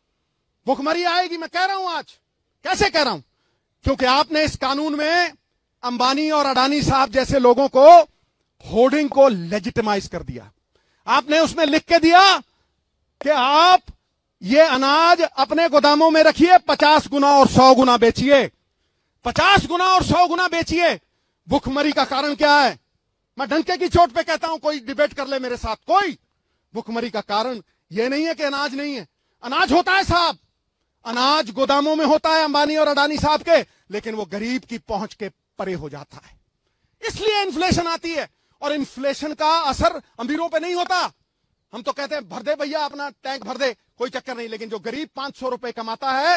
भुखमरी आएगी। मैं कह रहा हूं आज, कैसे कह रहा हूं? क्योंकि आपने इस कानून में अंबानी और अडानी साहब जैसे लोगों को, होर्डिंग को लेजिटिमाइज कर दिया। आपने उसमें लिख के दिया कि आप ये अनाज अपने गोदामों में रखिए, पचास गुना और सौ गुना बेचिए, पचास गुना और सौ गुना बेचिए। भुखमरी का कारण क्या है? मैं डंके की चोट पे कहता हूं, कोई डिबेट कर ले मेरे साथ, कोई। भुखमरी का कारण यह नहीं है कि अनाज नहीं है, अनाज होता है साहब, अनाज गोदामों में होता है अंबानी और अडानी साहब के, लेकिन वो गरीब की पहुंच के परे हो जाता है, इसलिए इन्फ्लेशन आती है। और इन्फ्लेशन का असर अमीरों पे नहीं होता। हम तो कहते हैं भर दे भैया, अपना टैंक भर दे, कोई चक्कर नहीं, लेकिन जो गरीब पांच सौ रुपए कमाता है,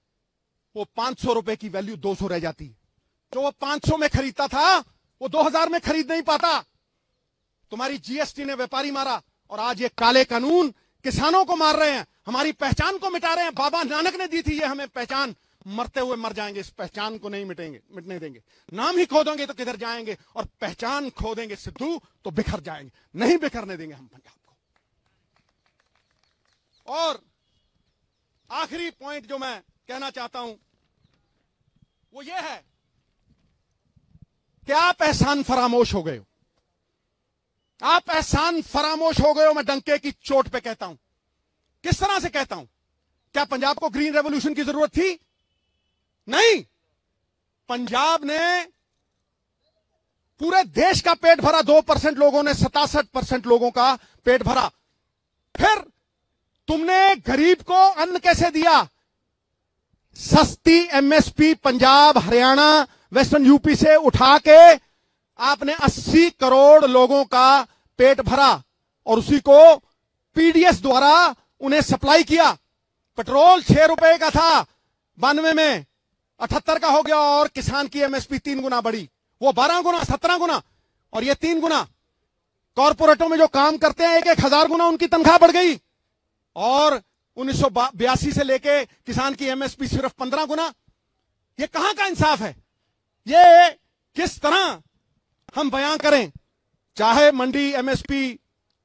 वो पांच सौ रुपए की वैल्यू दो सौ रह जाती है। जो वो पांच सौ में खरीदता था वो दो हजार में खरीद नहीं पाता। तुम्हारी जीएसटी ने व्यापारी मारा, और आज ये काले कानून किसानों को मार रहे हैं, हमारी पहचान को मिटा रहे हैं। बाबा नानक ने दी थी ये हमें पहचान, मरते हुए मर जाएंगे, इस पहचान को नहीं मिटेंगे, मिटने देंगे। नाम ही खो देंगे तो किधर जाएंगे, और पहचान खो देंगे सिद्धू तो बिखर जाएंगे, नहीं बिखरने देंगे हम पंजाब को। और आखिरी पॉइंट जो मैं कहना चाहता हूं वो ये है कि आप एहसान फरामोश हो गए हो, आप एहसान फरामोश हो गए हो। मैं डंके की चोट पे कहता हूं। किस तरह से कहता हूं? क्या पंजाब को ग्रीन रेवोल्यूशन की जरूरत थी? नहीं, पंजाब ने पूरे देश का पेट भरा, दो परसेंट लोगों ने सतासठ परसेंट लोगों का पेट भरा। फिर तुमने गरीब को अन्न कैसे दिया? सस्ती MSP Punjab, Haryana, western UP से उठा के आपने अस्सी करोड़ लोगों का पेट भरा, और उसी को पीडीएस द्वारा उन्हें सप्लाई किया। पेट्रोल छह रुपए का था बानवे में, अठहत्तर का हो गया, और किसान की एमएसपी तीन गुना बढ़ी, वो बारह गुना, सत्रह गुना, और ये तीन गुना। कॉर्पोरेटों में जो काम करते हैं एक एक हजार गुना उनकी तनख्वाह बढ़ गई, और उन्नीस सौ बयासी से लेके किसान की एमएसपी सिर्फ पंद्रह गुना। ये कहां का इंसाफ है? ये किस तरह हम बयां करें? चाहे मंडी एमएसपी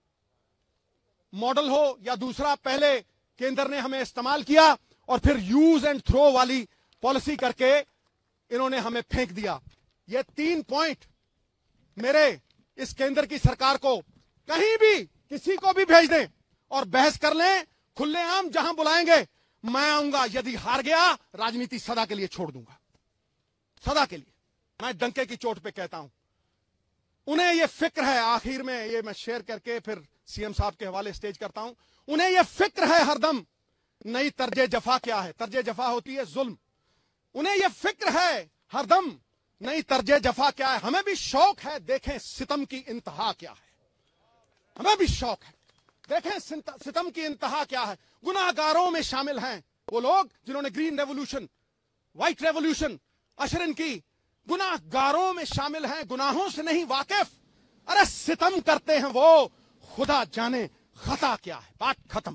मॉडल हो या दूसरा, पहले केंद्र ने हमें इस्तेमाल किया और फिर यूज एंड थ्रो वाली पॉलिसी करके इन्होंने हमें फेंक दिया। ये तीन पॉइंट मेरे इस केंद्र की सरकार को कहीं भी किसी को भी भेज दें और बहस कर लें, खुलेआम जहां बुलाएंगे। मैं आऊंगा, यदि हार गया राजनीति सदा के लिए छोड़ दूंगा, सदा के लिए। मैं डंके की चोट पे कहता हूं, उन्हें यह फिक्र है, आखिर में ये मैं शेयर करके फिर सीएम साहब के हवाले स्टेज करता हूं, उन्हें यह फिक्र है हरदम नई तर्जे जफा क्या है। तर्जे जफा होती है जुल्म। उन्हें यह फिक्र है हरदम नई तर्जे जफा क्या है। हमें भी शौक है देखें सितम की इंतहा क्या है, हमें भी शौक है देखें सितम की इंतहा क्या है। गुनाहगारों में शामिल हैं वो लोग जिन्होंने ग्रीन रेवोल्यूशन, व्हाइट रेवोल्यूशन अशरन की। गुनाहगारों में शामिल हैं, गुनाहों से नहीं वाकिफ। अरे सितम करते हैं वो, खुदा जाने खता क्या है। बात खत्म।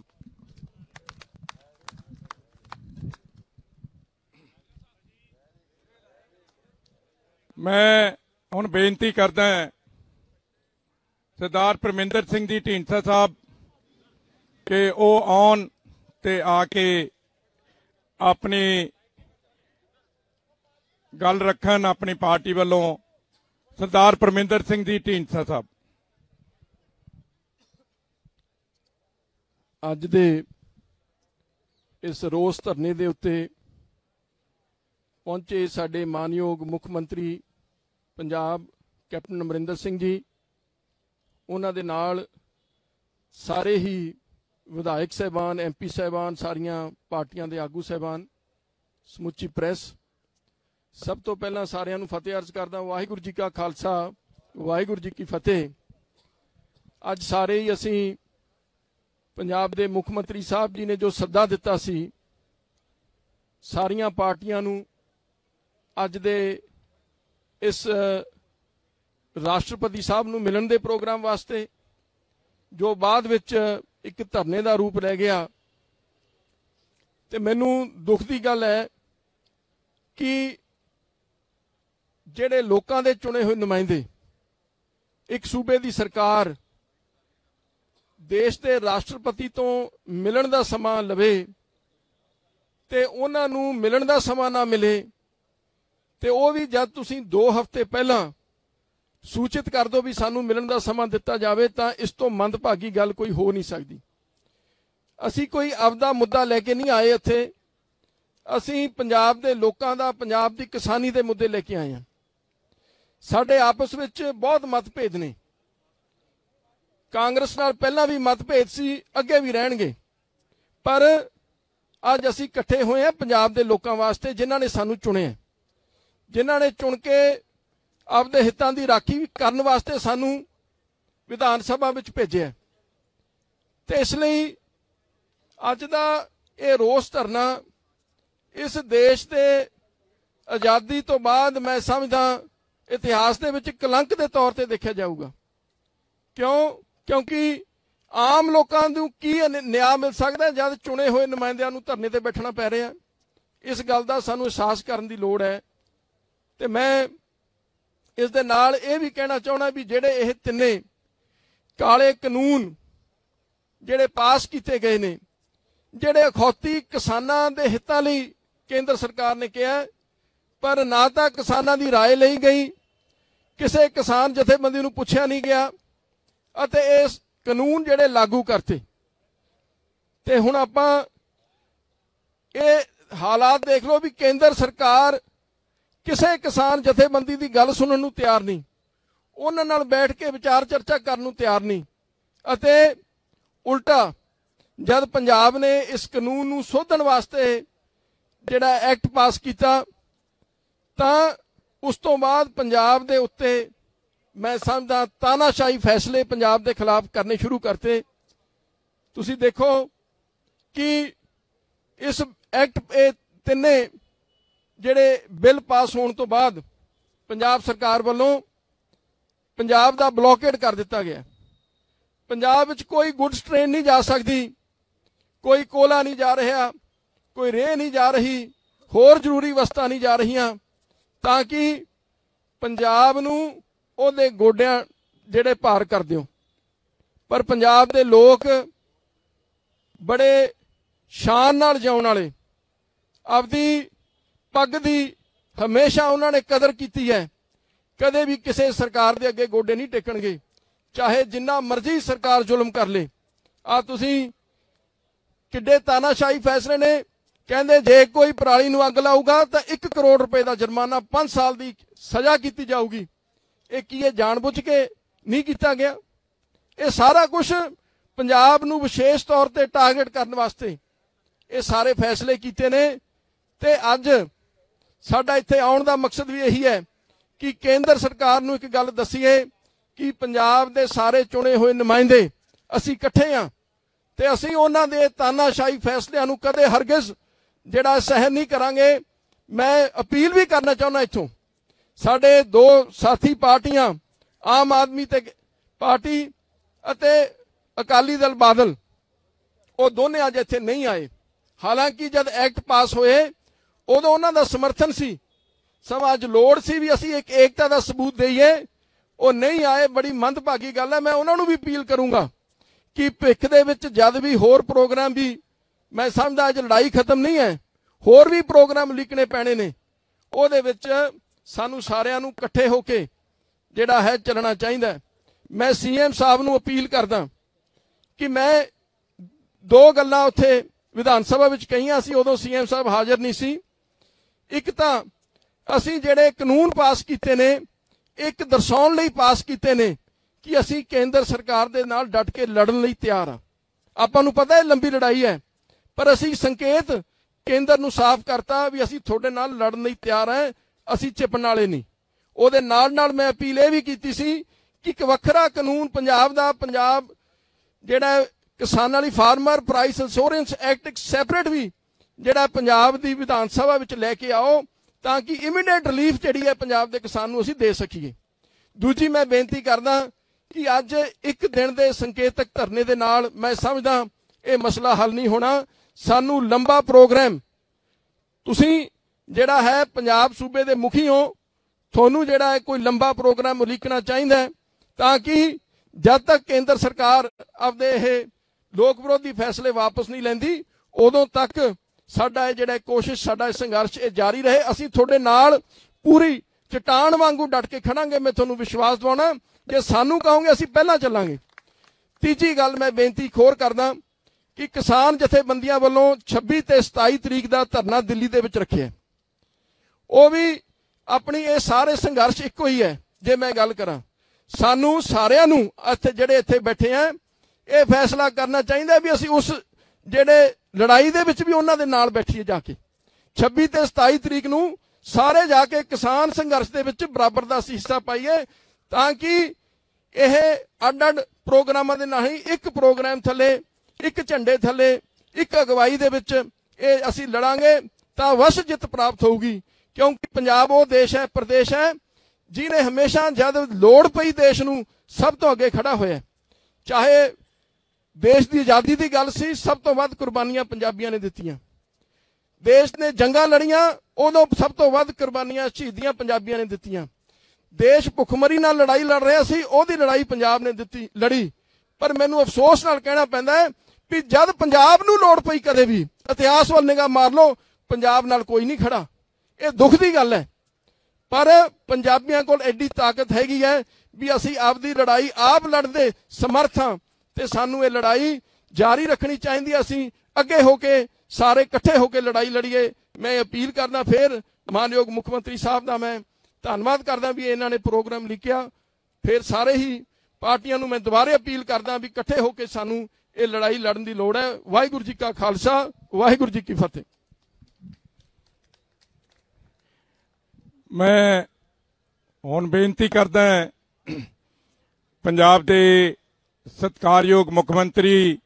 मैं हुण बेनती करदा सरदार परमिंदर सिंह जी ढींडसा साहब कि वो आउण ते आके अपनी गल रखन अपनी पार्टी वालों। सरदार परमिंदर सिंह जी ढींडसा साहब। ਅੱਜ ਦੇ ਇਸ ਰੋਸ ਧਰਨੇ ਦੇ ਉੱਤੇ ਪਹੁੰਚੇ ਸਾਡੇ ਮਾਨਯੋਗ ਮੁੱਖ ਮੰਤਰੀ ਪੰਜਾਬ ਕੈਪਟਨ ਅਮਰਿੰਦਰ ਸਿੰਘ ਜੀ, ਉਹਨਾਂ ਦੇ ਨਾਲ ਸਾਰੇ ਹੀ ਵਿਧਾਇਕ ਸਾਹਿਬਾਨ, ਐਮਪੀ ਸਾਹਿਬਾਨ, ਸਾਰੀਆਂ ਪਾਰਟੀਆਂ ਦੇ ਆਗੂ ਸਾਹਿਬਾਨ, ਸਮੁੱਚੀ ਪ੍ਰੈਸ, ਸਭ ਤੋਂ ਪਹਿਲਾਂ ਸਾਰਿਆਂ ਨੂੰ ਫਤਿਹ ਅਰਜ਼ ਕਰਦਾ। ਵਾਹਿਗੁਰੂ ਜੀ ਕਾ ਖਾਲਸਾ, ਵਾਹਿਗੁਰੂ ਜੀ ਕੀ ਫਤਿਹ। ਅੱਜ ਸਾਰੇ ਹੀ ਅਸੀਂ ਪੰਜਾਬ ਦੇ ਮੁੱਖ ਮੰਤਰੀ ਸਾਹਿਬ ਜੀ ਨੇ ਜੋ ਸੱਦਾ ਦਿੱਤਾ ਸੀ ਸਾਰੀਆਂ ਪਾਰਟੀਆਂ ਨੂੰ ਅੱਜ ਦੇ ਇਸ ਰਾਸ਼ਟਰਪਤੀ ਸਾਹਿਬ ਨੂੰ ਮਿਲਣ ਦੇ ਪ੍ਰੋਗਰਾਮ ਵਾਸਤੇ, ਜੋ ਬਾਅਦ ਵਿੱਚ ਇੱਕ ਧਰਨੇ ਦਾ ਰੂਪ ਲੈ ਗਿਆ। ਤੇ ਮੈਨੂੰ ਦੁੱਖ ਦੀ ਗੱਲ ਹੈ ਕਿ ਜਿਹੜੇ ਲੋਕਾਂ ਦੇ ਚੁਣੇ ਹੋਏ ਨੁਮਾਇੰਦੇ, ਇੱਕ ਸੂਬੇ ਦੀ ਸਰਕਾਰ ਦੇਸ਼ ਦੇ ਰਾਸ਼ਟਰਪਤੀ ਤੋਂ ਮਿਲਣ ਦਾ ਸਮਾਂ ਲਵੇ ਤੇ ਉਹਨਾਂ ਨੂੰ ਮਿਲਣ ਦਾ ਸਮਾਂ ਨਾ ਮਿਲੇ, ਤੇ ਉਹ ਵੀ ਜਦ ਤੁਸੀਂ ਦੋ ਹਫ਼ਤੇ ਪਹਿਲਾਂ ਸੂਚਿਤ ਕਰ ਦਿਓ ਵੀ ਸਾਨੂੰ ਮਿਲਣ ਦਾ ਸਮਾਂ ਦਿੱਤਾ ਜਾਵੇ, ਤਾਂ ਇਸ ਤੋਂ ਮੰਦਭਾਗੀ ਗੱਲ ਕੋਈ ਹੋ ਨਹੀਂ ਸਕਦੀ। ਅਸੀਂ ਕੋਈ ਆਪਦਾ ਮੁੱਦਾ ਲੈ ਕੇ ਨਹੀਂ ਆਏ ਇੱਥੇ, ਅਸੀਂ ਪੰਜਾਬ ਦੇ ਲੋਕਾਂ ਦਾ, ਪੰਜਾਬ ਦੀ ਕਿਸਾਨੀ ਦੇ ਮੁੱਦੇ ਲੈ ਕੇ ਆਏ ਹਾਂ। ਸਾਡੇ ਆਪਸ ਵਿੱਚ ਬਹੁਤ ਮਤਭੇਦ ਨੇ, ਕਾਂਗਰਸ ਨਾਲ ਪਹਿਲਾਂ ਵੀ ਮਤਭੇਦ ਸੀ, ਅੱਗੇ ਵੀ ਰਹਿਣਗੇ, ਪਰ ਅੱਜ ਅਸੀਂ ਇਕੱਠੇ ਹੋਏ ਹਾਂ ਪੰਜਾਬ ਦੇ ਲੋਕਾਂ ਵਾਸਤੇ, ਜਿਨ੍ਹਾਂ ਨੇ ਸਾਨੂੰ ਚੁਣਿਆ, ਜਿਨ੍ਹਾਂ ਨੇ ਚੁਣ ਕੇ ਆਪਦੇ ਹਿੱਤਾਂ ਦੀ ਰਾਖੀ ਕਰਨ ਵਾਸਤੇ ਸਾਨੂੰ ਵਿਧਾਨ ਸਭਾ ਵਿੱਚ ਭੇਜਿਆ। ਤੇ ਇਸ ਲਈ ਅੱਜ ਦਾ ਇਹ ਰੋਸ ਧਰਨਾ ਇਸ ਦੇਸ਼ ਦੇ ਆਜ਼ਾਦੀ ਤੋਂ ਬਾਅਦ ਮੈਂ ਸਮਝਦਾ ਇਤਿਹਾਸ ਦੇ ਵਿੱਚ ਕਲੰਕ ਦੇ ਤੌਰ ਤੇ ਦੇਖਿਆ ਜਾਊਗਾ। ਕਿਉਂ? ਕਿਉਂਕਿ ਆਮ ਲੋਕਾਂ ਨੂੰ ਕੀ ਨਿਆਂ ਮਿਲ ਸਕਦਾ ਜਦ ਚੁਣੇ ਹੋਏ ਨੁਮਾਇੰਦਿਆਂ ਨੂੰ ਧਰਨੇ ਤੇ ਬੈਠਣਾ ਪੈ ਰਿਹਾ। ਇਸ ਗੱਲ ਦਾ ਸਾਨੂੰ ਅਹਿਸਾਸ ਕਰਨ ਦੀ ਲੋੜ ਹੈ। ਤੇ ਮੈਂ ਇਸ ਦੇ ਨਾਲ ਇਹ ਵੀ ਕਹਿਣਾ ਚਾਹੁੰਦਾ ਵੀ ਜਿਹੜੇ ਇਹ ਤਿੰਨੇ ਕਾਲੇ ਕਾਨੂੰਨ ਜਿਹੜੇ ਪਾਸ ਕੀਤੇ ਗਏ ਨੇ, ਜਿਹੜੇ ਅਖੌਤੀ ਕਿਸਾਨਾਂ ਦੇ ਹਿੱਤਾਂ ਲਈ ਕੇਂਦਰ ਸਰਕਾਰ ਨੇ ਕਿਹਾ, ਪਰ ਨਾ ਤਾਂ ਕਿਸਾਨਾਂ ਦੀ ਰਾਏ ਲਈ ਗਈ, ਕਿਸੇ ਕਿਸਾਨ ਜਥੇਬੰਦੀ ਨੂੰ ਪੁੱਛਿਆ ਨਹੀਂ ਗਿਆ, ਅਤੇ ਇਸ ਕਾਨੂੰਨ ਜਿਹੜੇ ਲਾਗੂ ਕਰਤੇ। ਤੇ ਹੁਣ ਆਪਾਂ ਇਹ ਹਾਲਾਤ ਦੇਖ ਲਓ ਵੀ ਕੇਂਦਰ ਸਰਕਾਰ ਕਿਸੇ ਕਿਸਾਨ ਜਥੇਬੰਦੀ ਦੀ ਗੱਲ ਸੁਣਨ ਨੂੰ ਤਿਆਰ ਨਹੀਂ, ਉਹਨਾਂ ਨਾਲ ਬੈਠ ਕੇ ਵਿਚਾਰ ਚਰਚਾ ਕਰਨ ਨੂੰ ਤਿਆਰ ਨਹੀਂ, ਅਤੇ ਉਲਟਾ ਜਦ ਪੰਜਾਬ ਨੇ ਇਸ ਕਾਨੂੰਨ ਨੂੰ ਸੋਧਣ ਵਾਸਤੇ ਜਿਹੜਾ ਐਕਟ ਪਾਸ ਕੀਤਾ, ਤਾਂ ਉਸ ਤੋਂ ਬਾਅਦ ਪੰਜਾਬ ਦੇ ਉੱਤੇ ਮੈਂ ਸਮਝਦਾ ਤਾਨਾਸ਼ਾਹੀ ਫੈਸਲੇ ਪੰਜਾਬ ਦੇ ਖਿਲਾਫ ਕਰਨੇ ਸ਼ੁਰੂ ਕਰਤੇ। ਤੁਸੀਂ ਦੇਖੋ ਕਿ ਇਸ ਐਕਟ ਇਹ ਤਿੰਨੇ ਜਿਹੜੇ ਬਿੱਲ ਪਾਸ ਹੋਣ ਤੋਂ ਬਾਅਦ ਪੰਜਾਬ ਸਰਕਾਰ ਵੱਲੋਂ ਪੰਜਾਬ ਦਾ ਬਲੌਕੇਡ ਕਰ ਦਿੱਤਾ ਗਿਆ। ਪੰਜਾਬ ਵਿੱਚ ਕੋਈ ਗੁੱਡਸ ਟ੍ਰੇਨ ਨਹੀਂ ਜਾ ਸਕਦੀ, ਕੋਈ ਕੋਲਾ ਨਹੀਂ ਜਾ ਰਿਹਾ, ਕੋਈ ਰੇਹ ਨਹੀਂ ਜਾ ਰਹੀ, ਹੋਰ ਜ਼ਰੂਰੀ ਵਸਤਾਂ ਨਹੀਂ ਜਾ ਰਹੀਆਂ, ਤਾਂ ਕਿ ਪੰਜਾਬ ਨੂੰ ਉਹਦੇ ਗੋਡਿਆਂ ਜਿਹੜੇ ਭਾਰ ਕਰ ਦਿਓ। ਪਰ ਪੰਜਾਬ ਦੇ ਲੋਕ ਬੜੇ ਸ਼ਾਨ ਨਾਲ ਜਿਉਣ ਵਾਲੇ, ਆਪਦੀ ਪੱਗ ਦੀ ਹਮੇਸ਼ਾ ਉਹਨਾਂ ਨੇ ਕਦਰ ਕੀਤੀ ਹੈ, ਕਦੇ ਵੀ ਕਿਸੇ ਸਰਕਾਰ ਦੇ ਅੱਗੇ ਗੋਡੇ ਨਹੀਂ ਟੇਕਣਗੇ, ਚਾਹੇ ਜਿੰਨਾ ਮਰਜ਼ੀ ਸਰਕਾਰ ਜ਼ੁਲਮ ਕਰ ਲੇ। ਆ ਤੁਸੀਂ ਕਿੱਡੇ ਤਾਨਾਸ਼ਾਹੀ ਫੈਸਲੇ ਨੇ ਕਹਿੰਦੇ ਜੇ ਕੋਈ ਪਰਾਲੀ ਨੂੰ ਅੱਗ ਲਾਊਗਾ ਤਾਂ ਇੱਕ ਕਰੋੜ ਰੁਪਏ ਦਾ ਜੁਰਮਾਨਾ, ਪੰਜ ਸਾਲ ਦੀ ਸਜ਼ਾ ਕੀਤੀ ਜਾਊਗੀ। ਇਹ ਕੀ ਇਹ ਜਾਣਬੁੱਝ ਕੇ ਨਹੀਂ ਕੀਤਾ ਗਿਆ? ਇਹ ਸਾਰਾ ਕੁਝ ਪੰਜਾਬ ਨੂੰ ਵਿਸ਼ੇਸ਼ ਤੌਰ ਤੇ ਟਾਰਗੇਟ ਕਰਨ ਵਾਸਤੇ ਇਹ ਸਾਰੇ ਫੈਸਲੇ ਕੀਤੇ ਨੇ। ਤੇ ਅੱਜ ਸਾਡਾ ਇੱਥੇ ਆਉਣ ਦਾ ਮਕਸਦ ਵੀ ਇਹੀ ਹੈ ਕਿ ਕੇਂਦਰ ਸਰਕਾਰ ਨੂੰ ਇੱਕ ਗੱਲ ਦੱਸੀਏ ਕਿ ਪੰਜਾਬ ਦੇ ਸਾਰੇ ਚੁਣੇ ਹੋਏ ਨੁਮਾਇੰਦੇ ਅਸੀਂ ਇਕੱਠੇ ਹਾਂ ਤੇ ਅਸੀਂ ਉਹਨਾਂ ਦੇ ਤਾਨਾਸ਼ਾਹੀ ਫੈਸਲਿਆਂ ਨੂੰ ਕਦੇ ਹਰਗਿਜ਼ ਜਿਹੜਾ ਸਹਿਣ ਨਹੀਂ ਕਰਾਂਗੇ। ਮੈਂ ਅਪੀਲ ਵੀ ਕਰਨਾ ਚਾਹੁੰਦਾ ਇੱਥੋਂ, ਸਾਡੇ ਦੋ ਸਾਥੀ ਪਾਰਟੀਆਂ ਆਮ ਆਦਮੀ ਤੇ ਪਾਰਟੀ ਅਤੇ ਅਕਾਲੀ ਦਲ ਬਾਦਲ, ਉਹ ਦੋਨੇ ਅੱਜ ਇੱਥੇ ਨਹੀਂ ਆਏ। ਹਾਲਾਂਕਿ ਜਦ ਐਕਟ ਪਾਸ ਹੋਏ ਉਦੋਂ ਉਹਨਾਂ ਦਾ ਸਮਰਥਨ ਸੀ, ਸਭ ਅੱਜ ਲੋੜ ਸੀ ਵੀ ਅਸੀਂ ਇੱਕ ਏਕਤਾ ਦਾ ਸਬੂਤ ਦੇਈਏ। ਉਹ ਨਹੀਂ ਆਏ, ਬੜੀ ਮੰਦਭਾਗੀ ਗੱਲ ਹੈ। ਮੈਂ ਉਹਨਾਂ ਨੂੰ ਵੀ ਅਪੀਲ ਕਰੂੰਗਾ ਕਿ ਭਿੱਖ ਦੇ ਵਿੱਚ ਜਦ ਵੀ ਹੋਰ ਪ੍ਰੋਗਰਾਮ ਵੀ, ਮੈਂ ਸਮਝਦਾ ਅੱਜ ਲੜਾਈ ਖਤਮ ਨਹੀਂ ਹੈ, ਹੋਰ ਵੀ ਪ੍ਰੋਗਰਾਮ ਲਿਖਣੇ ਪੈਣੇ ਨੇ, ਉਹਦੇ ਵਿੱਚ ਸਾਨੂੰ ਸਾਰਿਆਂ ਨੂੰ ਇਕੱਠੇ ਹੋ ਕੇ ਜਿਹੜਾ ਹੈ ਚੱਲਣਾ ਚਾਹੀਦਾ। ਮੈਂ ਸੀਐਮ ਸਾਹਿਬ ਨੂੰ ਅਪੀਲ ਕਰਦਾ ਕਿ ਮੈਂ ਦੋ ਗੱਲਾਂ ਉੱਥੇ ਵਿਧਾਨ ਸਭਾ ਵਿੱਚ ਕਹੀਆਂ ਸੀ, ਉਦੋਂ ਸੀਐਮ ਸਾਹਿਬ ਹਾਜ਼ਰ ਨਹੀਂ ਸੀ। ਇੱਕ ਤਾਂ ਅਸੀਂ ਜਿਹੜੇ ਕਾਨੂੰਨ ਪਾਸ ਕੀਤੇ ਨੇ, ਇੱਕ ਦਰਸਾਉਣ ਲਈ ਪਾਸ ਕੀਤੇ ਨੇ ਕਿ ਅਸੀਂ ਕੇਂਦਰ ਸਰਕਾਰ ਦੇ ਨਾਲ ਡਟ ਕੇ ਲੜਨ ਲਈ ਤਿਆਰ ਹਾਂ। ਆਪਾਂ ਨੂੰ ਪਤਾ ਹੈ ਲੰਬੀ ਲੜਾਈ ਹੈ, ਪਰ ਅਸੀਂ ਸੰਕੇਤ ਕੇਂਦਰ ਨੂੰ ਸਾਫ਼ ਕਰਤਾ ਵੀ ਅਸੀਂ ਤੁਹਾਡੇ ਨਾਲ ਲੜਨ ਲਈ ਤਿਆਰ ਹਾਂ, ਅਸੀਂ ਚਿਪਣ ਵਾਲੇ ਨਹੀਂ। ਉਹਦੇ ਨਾਲ ਨਾਲ ਮੈਂ ਅਪੀਲ ਇਹ ਵੀ ਕੀਤੀ ਸੀ ਕਿ ਇੱਕ ਵੱਖਰਾ ਕਾਨੂੰਨ ਪੰਜਾਬ ਦਾ, ਪੰਜਾਬ ਜਿਹੜਾ ਕਿਸਾਨਾਂ ਲਈ ਫਾਰਮਰ ਪ੍ਰਾਈਸ ਇੰਸ਼ੋਰੈਂਸ ਐਕਟ, ਇੱਕ ਸੈਪਰੇਟ ਵੀ ਜਿਹੜਾ ਪੰਜਾਬ ਦੀ ਵਿਧਾਨ ਸਭਾ ਵਿੱਚ ਲੈ ਕੇ ਆਓ ਤਾਂ ਕਿ ਇਮੀਡੀਏਟ ਰਿਲੀਫ ਜਿਹੜੀ ਹੈ ਪੰਜਾਬ ਦੇ ਕਿਸਾਨ ਨੂੰ ਅਸੀਂ ਦੇ ਸਕੀਏ। ਦੂਜੀ ਮੈਂ ਬੇਨਤੀ ਕਰਦਾ ਕਿ ਅੱਜ ਇੱਕ ਦਿਨ ਦੇ ਸੰਕੇਤਕ ਧਰਨੇ ਦੇ ਨਾਲ ਮੈਂ ਸਮਝਦਾ ਇਹ ਮਸਲਾ ਹੱਲ ਨਹੀਂ ਹੋਣਾ। ਸਾਨੂੰ ਲੰਬਾ ਪ੍ਰੋਗਰਾਮ, ਤੁਸੀਂ ਜਿਹੜਾ ਹੈ ਪੰਜਾਬ ਸੂਬੇ ਦੇ ਮੁਖੀ ਹੋ, ਤੁਹਾਨੂੰ ਜਿਹੜਾ ਹੈ ਕੋਈ ਲੰਬਾ ਪ੍ਰੋਗਰਾਮ ਉਲੀਕਣਾ ਚਾਹੀਦਾ ਤਾਂ ਕਿ ਜਦ ਤੱਕ ਕੇਂਦਰ ਸਰਕਾਰ ਆਪਦੇ ਇਹ ਲੋਕ ਵਿਰੋਧੀ ਫੈਸਲੇ ਵਾਪਸ ਨਹੀਂ ਲੈਂਦੀ ਉਦੋਂ ਤੱਕ ਸਾਡਾ ਇਹ ਜਿਹੜਾ ਕੋਸ਼ਿਸ਼, ਸਾਡਾ ਇਹ ਸੰਘਰਸ਼ ਇਹ ਜਾਰੀ ਰਹੇ। ਅਸੀਂ ਤੁਹਾਡੇ ਨਾਲ ਪੂਰੀ ਚਟਾਨ ਵਾਂਗੂ ਡਟ ਕੇ ਖੜਾਂਗੇ। ਮੈਂ ਤੁਹਾਨੂੰ ਵਿਸ਼ਵਾਸ ਦਿਵਾਉਣਾ, ਜੇ ਸਾਨੂੰ ਕਹੋਗੇ ਅਸੀਂ ਪਹਿਲਾਂ ਚੱਲਾਂਗੇ। ਤੀਜੀ ਗੱਲ ਮੈਂ ਬੇਨਤੀ ਖੋਰ ਕਰਦਾ ਕਿ ਕਿਸਾਨ ਜਥੇਬੰਦੀਆਂ ਵੱਲੋਂ ਛੱਬੀ ਤੇ ਸਤਾਈ ਤਰੀਕ ਦਾ ਧਰਨਾ ਦਿੱਲੀ ਦੇ ਵਿੱਚ ਰੱਖਿਆ, ਉਹ ਵੀ ਆਪਣੀ ਇਹ ਸਾਰੇ ਸੰਘਰਸ਼ ਇੱਕੋ ਹੀ ਹੈ। ਜੇ ਮੈਂ ਗੱਲ ਕਰਾਂ, ਸਾਨੂੰ ਸਾਰਿਆਂ ਨੂੰ ਇੱਥੇ ਜਿਹੜੇ ਇੱਥੇ ਬੈਠੇ ਆ ਇਹ ਫੈਸਲਾ ਕਰਨਾ ਚਾਹੀਦਾ ਵੀ ਅਸੀਂ ਉਸ ਜਿਹੜੇ ਲੜਾਈ ਦੇ ਵਿੱਚ ਵੀ ਉਹਨਾਂ ਦੇ ਨਾਲ ਬੈਠੀਏ ਜਾ ਕੇ। ਛੱਬੀ ਤੇ ਸਤਾਈ ਤਰੀਕ ਨੂੰ ਸਾਰੇ ਜਾ ਕੇ ਕਿਸਾਨ ਸੰਘਰਸ਼ ਦੇ ਵਿੱਚ ਬਰਾਬਰ ਦਾ ਹਿੱਸਾ ਪਾਈਏ ਤਾਂ ਕਿ ਇਹ ਅੱਡ ਅੱਡ ਪ੍ਰੋਗਰਾਮਾਂ ਦੇ ਨਾਲ ਹੀ ਇੱਕ ਪ੍ਰੋਗਰਾਮ ਥੱਲੇ, ਇੱਕ ਝੰਡੇ ਥੱਲੇ, ਇੱਕ ਅਗਵਾਈ ਦੇ ਵਿੱਚ ਇਹ ਅਸੀਂ ਲੜਾਂਗੇ ਤਾਂ ਵਸ ਜਿੱਤ ਪ੍ਰਾਪਤ ਹੋਊਗੀ। ਕਿਉਂਕਿ ਪੰਜਾਬ ਉਹ ਦੇਸ਼ ਹੈ, ਪ੍ਰਦੇਸ਼ ਹੈ ਜਿਹਨੇ ਹਮੇਸ਼ਾ ਜਦ ਲੋੜ ਪਈ ਦੇਸ਼ ਨੂੰ ਸਭ ਤੋਂ ਅੱਗੇ ਖੜਾ ਹੋਇਆ। ਚਾਹੇ ਦੇਸ਼ ਦੀ ਆਜ਼ਾਦੀ ਦੀ ਗੱਲ ਸੀ, ਸਭ ਤੋਂ ਵੱਧ ਕੁਰਬਾਨੀਆਂ ਪੰਜਾਬੀਆਂ ਨੇ ਦਿੱਤੀਆਂ। ਦੇਸ਼ ਨੇ ਜੰਗਾਂ ਲੜੀਆਂ, ਉਦੋਂ ਸਭ ਤੋਂ ਵੱਧ ਕੁਰਬਾਨੀਆਂ ਸ਼ਹੀਦੀਆਂ ਪੰਜਾਬੀਆਂ ਨੇ ਦਿੱਤੀਆਂ। ਦੇਸ਼ ਭੁੱਖਮਰੀ ਨਾਲ ਲੜਾਈ ਲੜ ਰਿਹਾ ਸੀ, ਉਹਦੀ ਲੜਾਈ ਪੰਜਾਬ ਨੇ ਦਿੱਤੀ ਲੜੀ। ਪਰ ਮੈਨੂੰ ਅਫਸੋਸ ਨਾਲ ਕਹਿਣਾ ਪੈਂਦਾ ਹੈ ਵੀ ਜਦ ਪੰਜਾਬ ਨੂੰ ਲੋੜ ਪਈ ਕਦੇ ਵੀ, ਇਤਿਹਾਸ ਵੱਲ ਨਿਗਾਹ ਮਾਰ ਲਓ, ਪੰਜਾਬ ਨਾਲ ਕੋਈ ਨਹੀਂ ਖੜਾ। ਇਹ ਦੁੱਖ ਦੀ ਗੱਲ ਹੈ, ਪਰ ਪੰਜਾਬੀਆਂ ਕੋਲ ਐਡੀ ਤਾਕਤ ਹੈਗੀ ਹੈ ਵੀ ਅਸੀਂ ਆਪਦੀ ਲੜਾਈ ਆਪ ਲੜਦੇ ਸਮਰਥ ਹਾਂ ਤੇ ਸਾਨੂੰ ਇਹ ਲੜਾਈ ਜਾਰੀ ਰੱਖਣੀ ਚਾਹੀਦੀ ਹੈ। ਅਸੀਂ ਅੱਗੇ ਹੋ ਕੇ ਸਾਰੇ ਇਕੱਠੇ ਹੋ ਕੇ ਲੜਾਈ ਲੜੀਏ। ਮੈਂ ਅਪੀਲ ਕਰਦਾ ਫਿਰ ਮਾਨਯੋਗ ਮੁੱਖ ਮੰਤਰੀ ਸਾਹਿਬ ਦਾ ਮੈਂ ਧੰਨਵਾਦ ਕਰਦਾ ਵੀ ਇਹਨਾਂ ਨੇ ਪ੍ਰੋਗਰਾਮ ਲਿਖਿਆ। ਫਿਰ ਸਾਰੇ ਹੀ ਪਾਰਟੀਆਂ ਨੂੰ ਮੈਂ ਦੁਬਾਰੇ ਅਪੀਲ ਕਰਦਾ ਵੀ ਇਕੱਠੇ ਹੋ ਕੇ ਸਾਨੂੰ ਇਹ ਲੜਾਈ ਲੜਨ ਦੀ ਲੋੜ ਹੈ। ਵਾਹਿਗੁਰੂ ਜੀ ਕਾ ਖਾਲਸਾ, ਵਾਹਿਗੁਰੂ ਜੀ ਕੀ ਫਤਿਹ। ਮੈਂ ਹੁਣ ਬੇਨਤੀ ਕਰਦਾ ਪੰਜਾਬ ਦੇ ਸਤਿਕਾਰਯੋਗ ਮੁੱਖ ਮੰਤਰੀ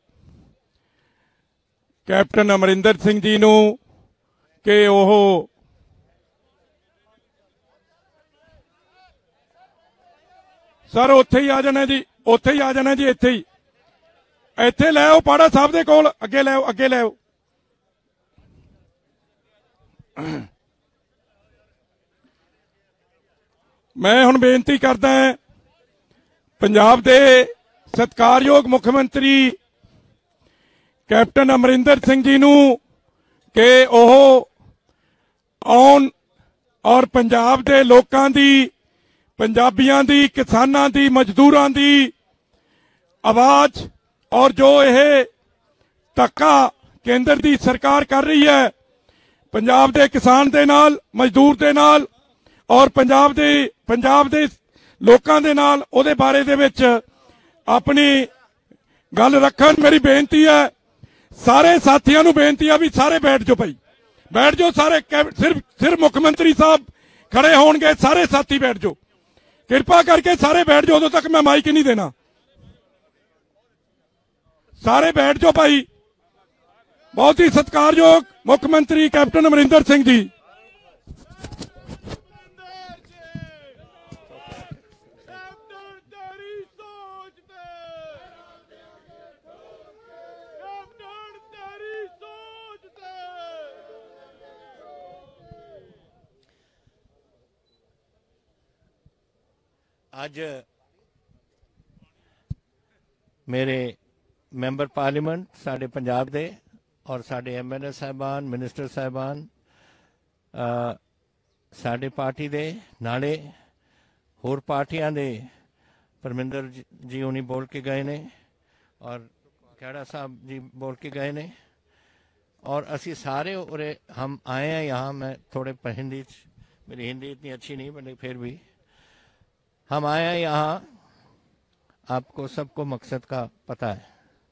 ਕੈਪਟਨ ਅਮਰਿੰਦਰ ਸਿੰਘ ਜੀ ਨੂੰ ਕਿ ਉਹ ਸਰ ਉੱਥੇ ਹੀ ਆ ਜਾਣਾ ਜੀ, ਉੱਥੇ ਹੀ ਆ ਜਾਣਾ ਜੀ, ਇੱਥੇ ਹੀ ਇੱਥੇ ਲੈ ਆਓ ਪਾੜਾ ਸਾਹਿਬ ਦੇ ਕੋਲ, ਅੱਗੇ ਲੈ ਆਓ, ਅੱਗੇ ਲੈ ਆਓ। ਮੈਂ ਹੁਣ ਬੇਨਤੀ ਕਰਦਾ ਪੰਜਾਬ ਦੇ ਸਤਿਕਾਰਯੋਗ ਮੁੱਖ ਮੰਤਰੀ ਕੈਪਟਨ ਅਮਰਿੰਦਰ ਸਿੰਘ ਜੀ ਨੂੰ ਕਿ ਉਹ ਆਉਣ ਔਰ ਪੰਜਾਬ ਦੇ ਲੋਕਾਂ ਦੀ, ਪੰਜਾਬੀਆਂ ਦੀ, ਕਿਸਾਨਾਂ ਦੀ, ਮਜ਼ਦੂਰਾਂ ਦੀ ਆਵਾਜ਼ ਔਰ ਜੋ ਇਹ ਧੱਕਾ ਕੇਂਦਰ ਦੀ ਸਰਕਾਰ ਕਰ ਰਹੀ ਹੈ पंजाब दे किसान दे नाल, मजदूर दे नाल और पंजाब दे पंजाब दे लोकां दे नाल उहदे बारे दे विच अपनी गल रखन। मेरी बेनती है, सारे साथियों नूं बेनती है भी सारे बैठ जाओ भाई, बैठ जाओ सारे। सिर्फ सिर्फ मुख्यमंत्री साहब खड़े होणगे, सारे साथी बैठ जाओ, कृपा करके सारे बैठ जाओ। उदों तक मैं माइक नहीं देना, सारे बैठ जाओ भाई। बहुत ही सत्कारयोग मुख्यमंत्री कैप्टन अमरिंदर सिंह जी। आज मेरे मैंबर पार्लीमेंट साढ़े पंजाब दे और साढ़े एम एल ए साहबान, मिनिस्टर साहबान साढ़े पार्टी दे नाले होर पार्टियां दे परमिंदर जी उन्हीं बोल के गए ने और खेड़ा साहब जी बोल के गए ने और असी सारे उरे हम आए हैं यहाँ। मैं थोड़े हिंदी, मेरी हिंदी इतनी अच्छी नहीं बट फिर भी हम आए हैं यहाँ। आपको सबको मकसद का पता है।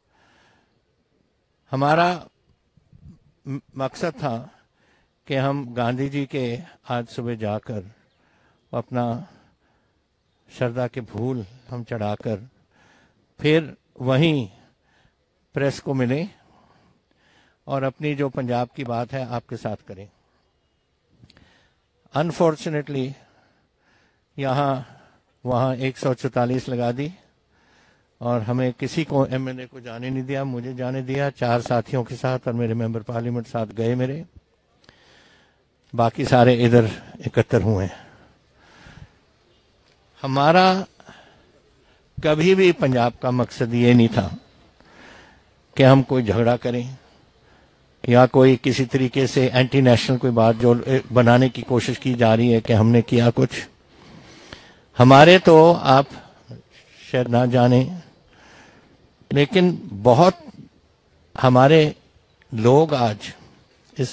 हमारा मकसद था कि हम गांधी जी के आज सुबह जाकर अपना श्रद्धा के फूल हम चढ़ाकर फिर वहीं प्रेस को मिले और अपनी जो पंजाब की बात है आपके साथ करें। अनफॉर्चुनेटली यहाँ वहाँ एक सौ चौतालीस लगा दी और हमें किसी को एमएनए को जाने नहीं दिया, मुझे जाने दिया। चार साथियों के साथ और मेरे मेंबर पार्लियामेंट साथ गए मेरे, बाकी सारे इधर एकत्र हुए हैं। हमारा कभी भी पंजाब का मकसद ये नहीं था कि हम कोई झगड़ा करें या कोई किसी तरीके से एंटी नेशनल कोई बात जो बनाने की कोशिश की जा रही है कि हमने किया कुछ। हमारे तो आप शायद ना जाने, लेकिन बहुत हमारे लोग आज इस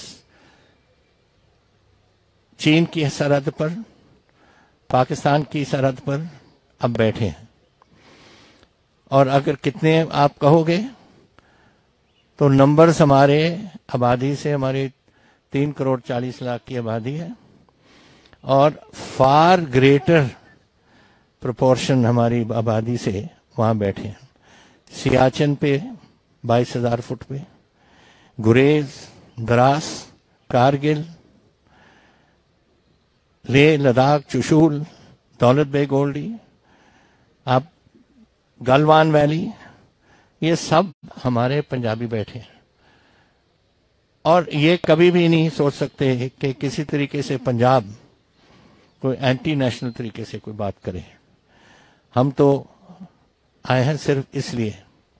चीन की सरहद पर, पाकिस्तान की सरहद पर अब बैठे हैं और अगर कितने आप कहोगे तो नंबर्स हमारे आबादी से, हमारी तीन करोड़ चालीस लाख की आबादी है और फार ग्रेटर प्रोपोर्शन हमारी आबादी से वहां बैठे हैं। सियाचिन पे बाईस हजार फुट पे, गुरेज, द्रास, कारगिल, लेह लद्दाख, चुशूल, दौलत बेग ओल्डी, आप गलवान वैली, ये सब हमारे पंजाबी बैठे हैं और ये कभी भी नहीं सोच सकते कि किसी तरीके से पंजाब कोई एंटी नेशनल तरीके से कोई बात करे। हम तो आए हैं सिर्फ इसलिए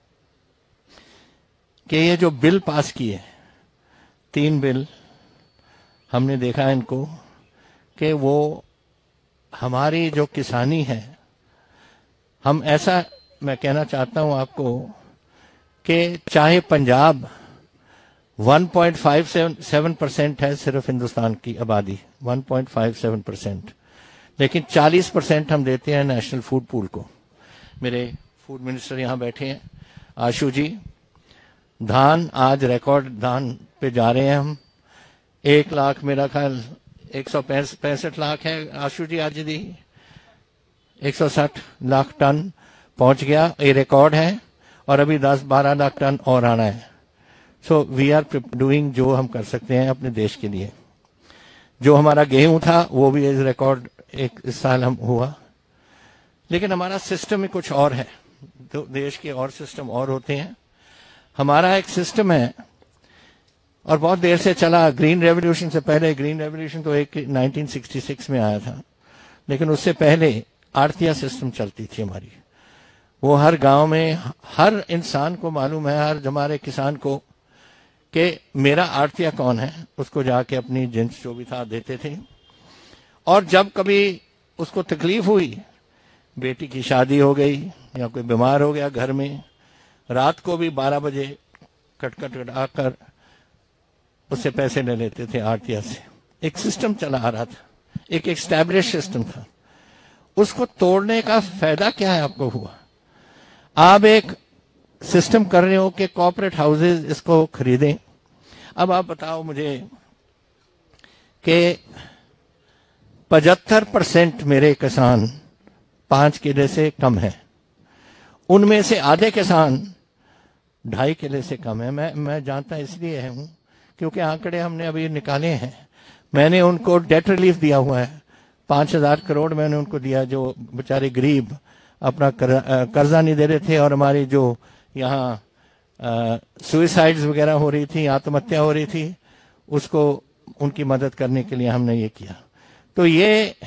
कि ये जो बिल पास किए, तीन बिल हमने देखा इनको कि वो हमारी जो किसानी है, हम ऐसा मैं कहना चाहता हूं आपको कि चाहे Punjab one point five seven percent है सिर्फ हिंदुस्तान की आबादी, one point five seven percent, लेकिन चालीस परसेंट हम देते हैं नेशनल फूड पूल को। मेरे फूड मिनिस्टर यहाँ बैठे हैं, आशु जी। धान आज रिकॉर्ड धान पे जा रहे हैं हम, एक लाख मेरा ख्याल एक सौ पैंसठ लाख है आशु जी आज दी, एक सौ साठ लाख टन पहुंच गया, ये रिकॉर्ड है और अभी दस बारह लाख टन और आना है। सो वी आर डूइंग जो हम कर सकते हैं अपने देश के लिए। जो हमारा गेहूं था वो भी इस रिकॉर्ड एक इस साल हम हुआ, लेकिन हमारा सिस्टम में कुछ और है, तो देश के और सिस्टम और होते हैं। हमारा एक सिस्टम है और बहुत देर से चला, ग्रीन रेवोल्यूशन से पहले, ग्रीन रेवोल्यूशन तो एक नाइनटीन सिक्सटी सिक्स में आया था, लेकिन उससे पहले आड़तिया सिस्टम चलती थी हमारी। वो हर गांव में हर इंसान को मालूम है, हर हमारे किसान को, कि मेरा आड़तिया कौन है, उसको जाके अपनी जिन्स जो भी था देते थे। और जब कभी उसको तकलीफ हुई, बेटी की शादी हो गई या कोई बीमार हो गया घर में, रात को भी बारह बजे कटकट आकर उससे पैसे ले लेते थे आड़तिया से। एक सिस्टम चला आ रहा था, एक एस्टैब्लिश सिस्टम था। उसको तोड़ने का फायदा क्या है आपको हुआ? आप एक सिस्टम कर रहे हो कि कॉर्पोरेट हाउसेज इसको खरीदें। अब आप बताओ मुझे कि पचहत्तर परसेंट मेरे किसान पांच किले से कम है, उनमें से आधे किसान ढाई किले से कम है। मैं मैं जानता इसलिए हूं क्योंकि आंकड़े हमने अभी निकाले हैं। मैंने उनको डेट रिलीफ दिया हुआ है, पांच हजार करोड़ मैंने उनको दिया, जो बेचारे गरीब अपना कर, कर्जा नहीं दे रहे थे, और हमारी जो यहाँ सुइसाइड्स वगैरह हो रही थी, आत्महत्या हो रही थी, उसको उनकी मदद करने के लिए हमने ये किया। तो ये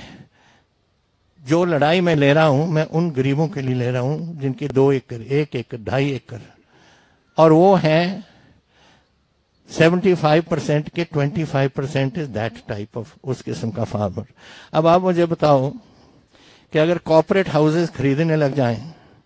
जो लड़ाई मैं ले रहा हूं, मैं उन गरीबों के लिए ले रहा हूं जिनके दो एकड़, एक एकड़, ढाई एकड़, और वो हैं पचहत्तर परसेंट के पच्चीस percent is that type of, उस किस्म का फार्मर। अब आप मुझे बताओ कि अगर कॉर्पोरेट हाउसेस खरीदने लग जाएं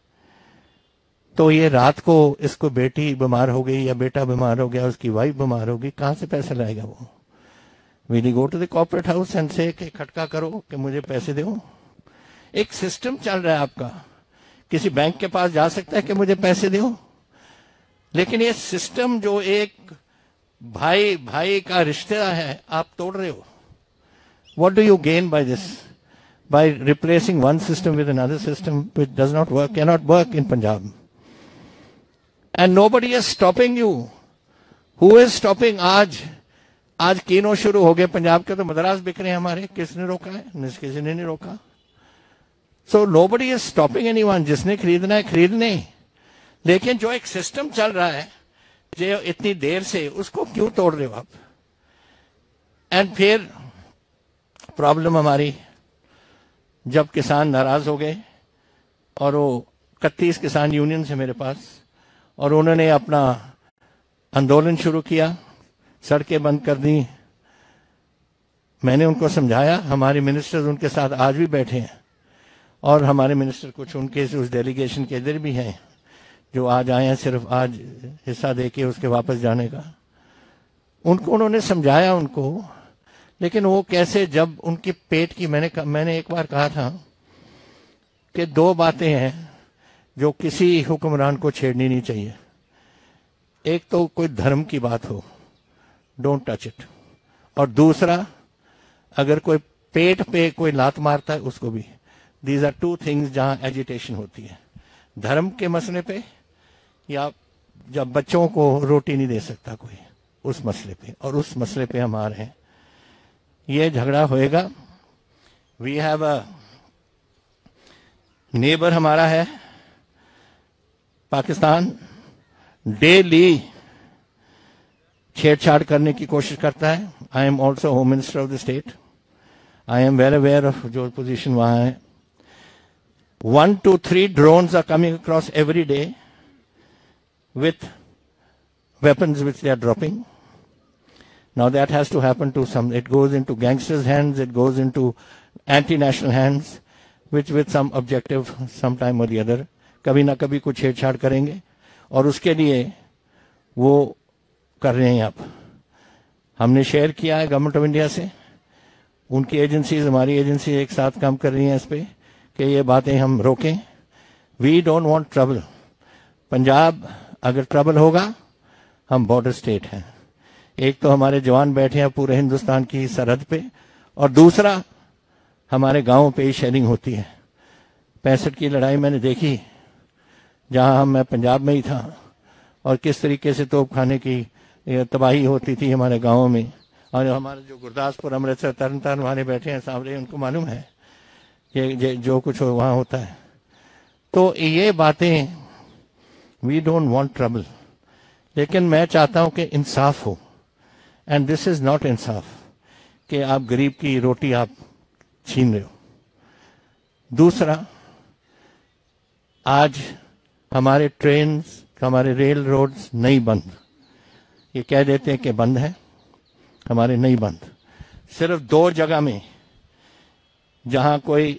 तो ये रात को इसको बेटी बीमार हो गई या बेटा बीमार हो गया, उसकी वाइफ बीमार होगी, कहां से पैसे लाएगा वो? Will you go to the corporate house and say कि खटका करो कि मुझे पैसे दो? एक सिस्टम चल रहा है आपका, किसी बैंक के पास जा सकता है कि मुझे पैसे दो, लेकिन ये सिस्टम जो एक भाई भाई का रिश्ता है आप तोड़ रहे हो। What do you gain by this? By replacing one system with another system which does not work, can not work in Punjab, and nobody is stopping you. Who is stopping? आज आज कीनो शुरू हो गए पंजाब के, तो मद्रास बिक रहे हैं हमारे, किसने रोका है? किसी ने नहीं रोका। So nobody is stopping anyone. जिसने खरीदना है खरीदने, लेकिन जो एक सिस्टम चल रहा है जो इतनी देर से, उसको क्यों तोड़ रहे हो आप? एंड फिर प्रॉब्लम हमारी, जब किसान नाराज हो गए और वो इकतीस किसान यूनियन से मेरे पास, और उन्होंने अपना आंदोलन शुरू किया, सड़कें बंद कर दी। मैंने उनको समझाया, हमारे मिनिस्टर्स उनके साथ आज भी बैठे हैं, और हमारे मिनिस्टर कुछ उनके उस डेलीगेशन के इधर भी हैं जो आज आए हैं सिर्फ आज हिस्सा देके उसके वापस जाने का। उनको उन्होंने समझाया उनको, लेकिन वो कैसे, जब उनके पेट की, मैंने मैंने एक बार कहा था कि दो बातें हैं जो किसी हुक्मरान को छेड़नी नहीं चाहिए। एक तो कोई धर्म की बात हो, डोंट टच इट, और दूसरा अगर कोई पेट पे कोई लात मारता है उसको भी। दीज आर टू थिंग्स जहां एजिटेशन होती है, धर्म के मसले पे, या जब बच्चों को रोटी नहीं दे सकता कोई, उस मसले पे, और उस मसले पे हम आ रहे हैं। ये झगड़ा होएगा। वी हैव अ नेबर, हमारा है पाकिस्तान, डेली छेड़छाड़ करने की कोशिश करता है। I am also home minister of the state, I am well aware of जो पोजीशन वहां है। One to three drones are coming across every day with weapons which they are dropping. Now that has to happen to some, it goes into gangsters' hands, it goes into anti-national hands, which with some objective sometime or the other, कभी ना कभी कुछ छेड़छाड़ करेंगे, और उसके लिए वो कर रहे हैं। आप, हमने शेयर किया है गवर्नमेंट ऑफ इंडिया से, उनकी एजेंसीज, हमारी एजेंसी एक साथ काम कर रही हैं इस पे कि ये बातें हम रोकें। We don't want trouble. Punjab अगर ट्रबल होगा, हम बॉर्डर स्टेट हैं। एक तो हमारे जवान बैठे हैं पूरे हिंदुस्तान की सरहद पे, और दूसरा हमारे गांवों पे ही शेयरिंग होती है। पैंसठ की लड़ाई मैंने देखी, जहां हम, मैं पंजाब में ही था, और किस तरीके से तोप खाने की तबाही होती थी हमारे गांवों में। और हमारे जो गुरदासपुर, अमृतसर, तरन तारण वाले बैठे हैं सामने, उनको मालूम है ये जो कुछ वहां होता है। तो ये बातें, वी डोंट वांट ट्रबल, लेकिन मैं चाहता हूं कि इंसाफ हो, एंड दिस इज नॉट इंसाफ कि आप गरीब की रोटी आप छीन रहे हो। दूसरा, आज हमारे ट्रेन, हमारे रेल रोड्स नहीं बंद, ये कह देते हैं कि बंद है, हमारे नहीं बंद। सिर्फ दो जगह में जहां कोई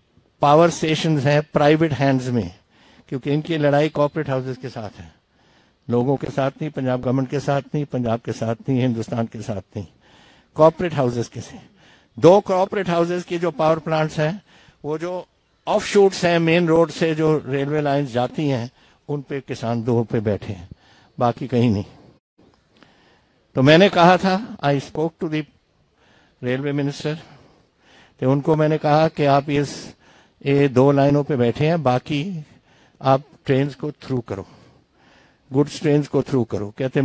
पावर स्टेशन है प्राइवेट हैंड्स में, क्योंकि इनकी लड़ाई कॉर्पोरेट हाउसेस के साथ है, लोगों के साथ नहीं, पंजाब गवर्नमेंट के साथ नहीं, पंजाब के साथ नहीं, हिंदुस्तान के साथ नहीं, कॉर्पोरेट हाउसेस के से। दो कॉर्पोरेट हाउसेस की जो पावर प्लांट्स हैं, वो जो ऑफ शूट्स हैं मेन रोड से जो रेलवे लाइंस जाती हैं, उन पे किसान दो पे बैठे हैं, बाकी कहीं नहीं। तो मैंने कहा था, I spoke to the railway minister, तो उनको मैंने कहा कि आप इस ये दो लाइनों पे बैठे हैं, बाकी आप ट्रेन को थ्रू करो, गुड्स ट्रेन को थ्रू करो। कहते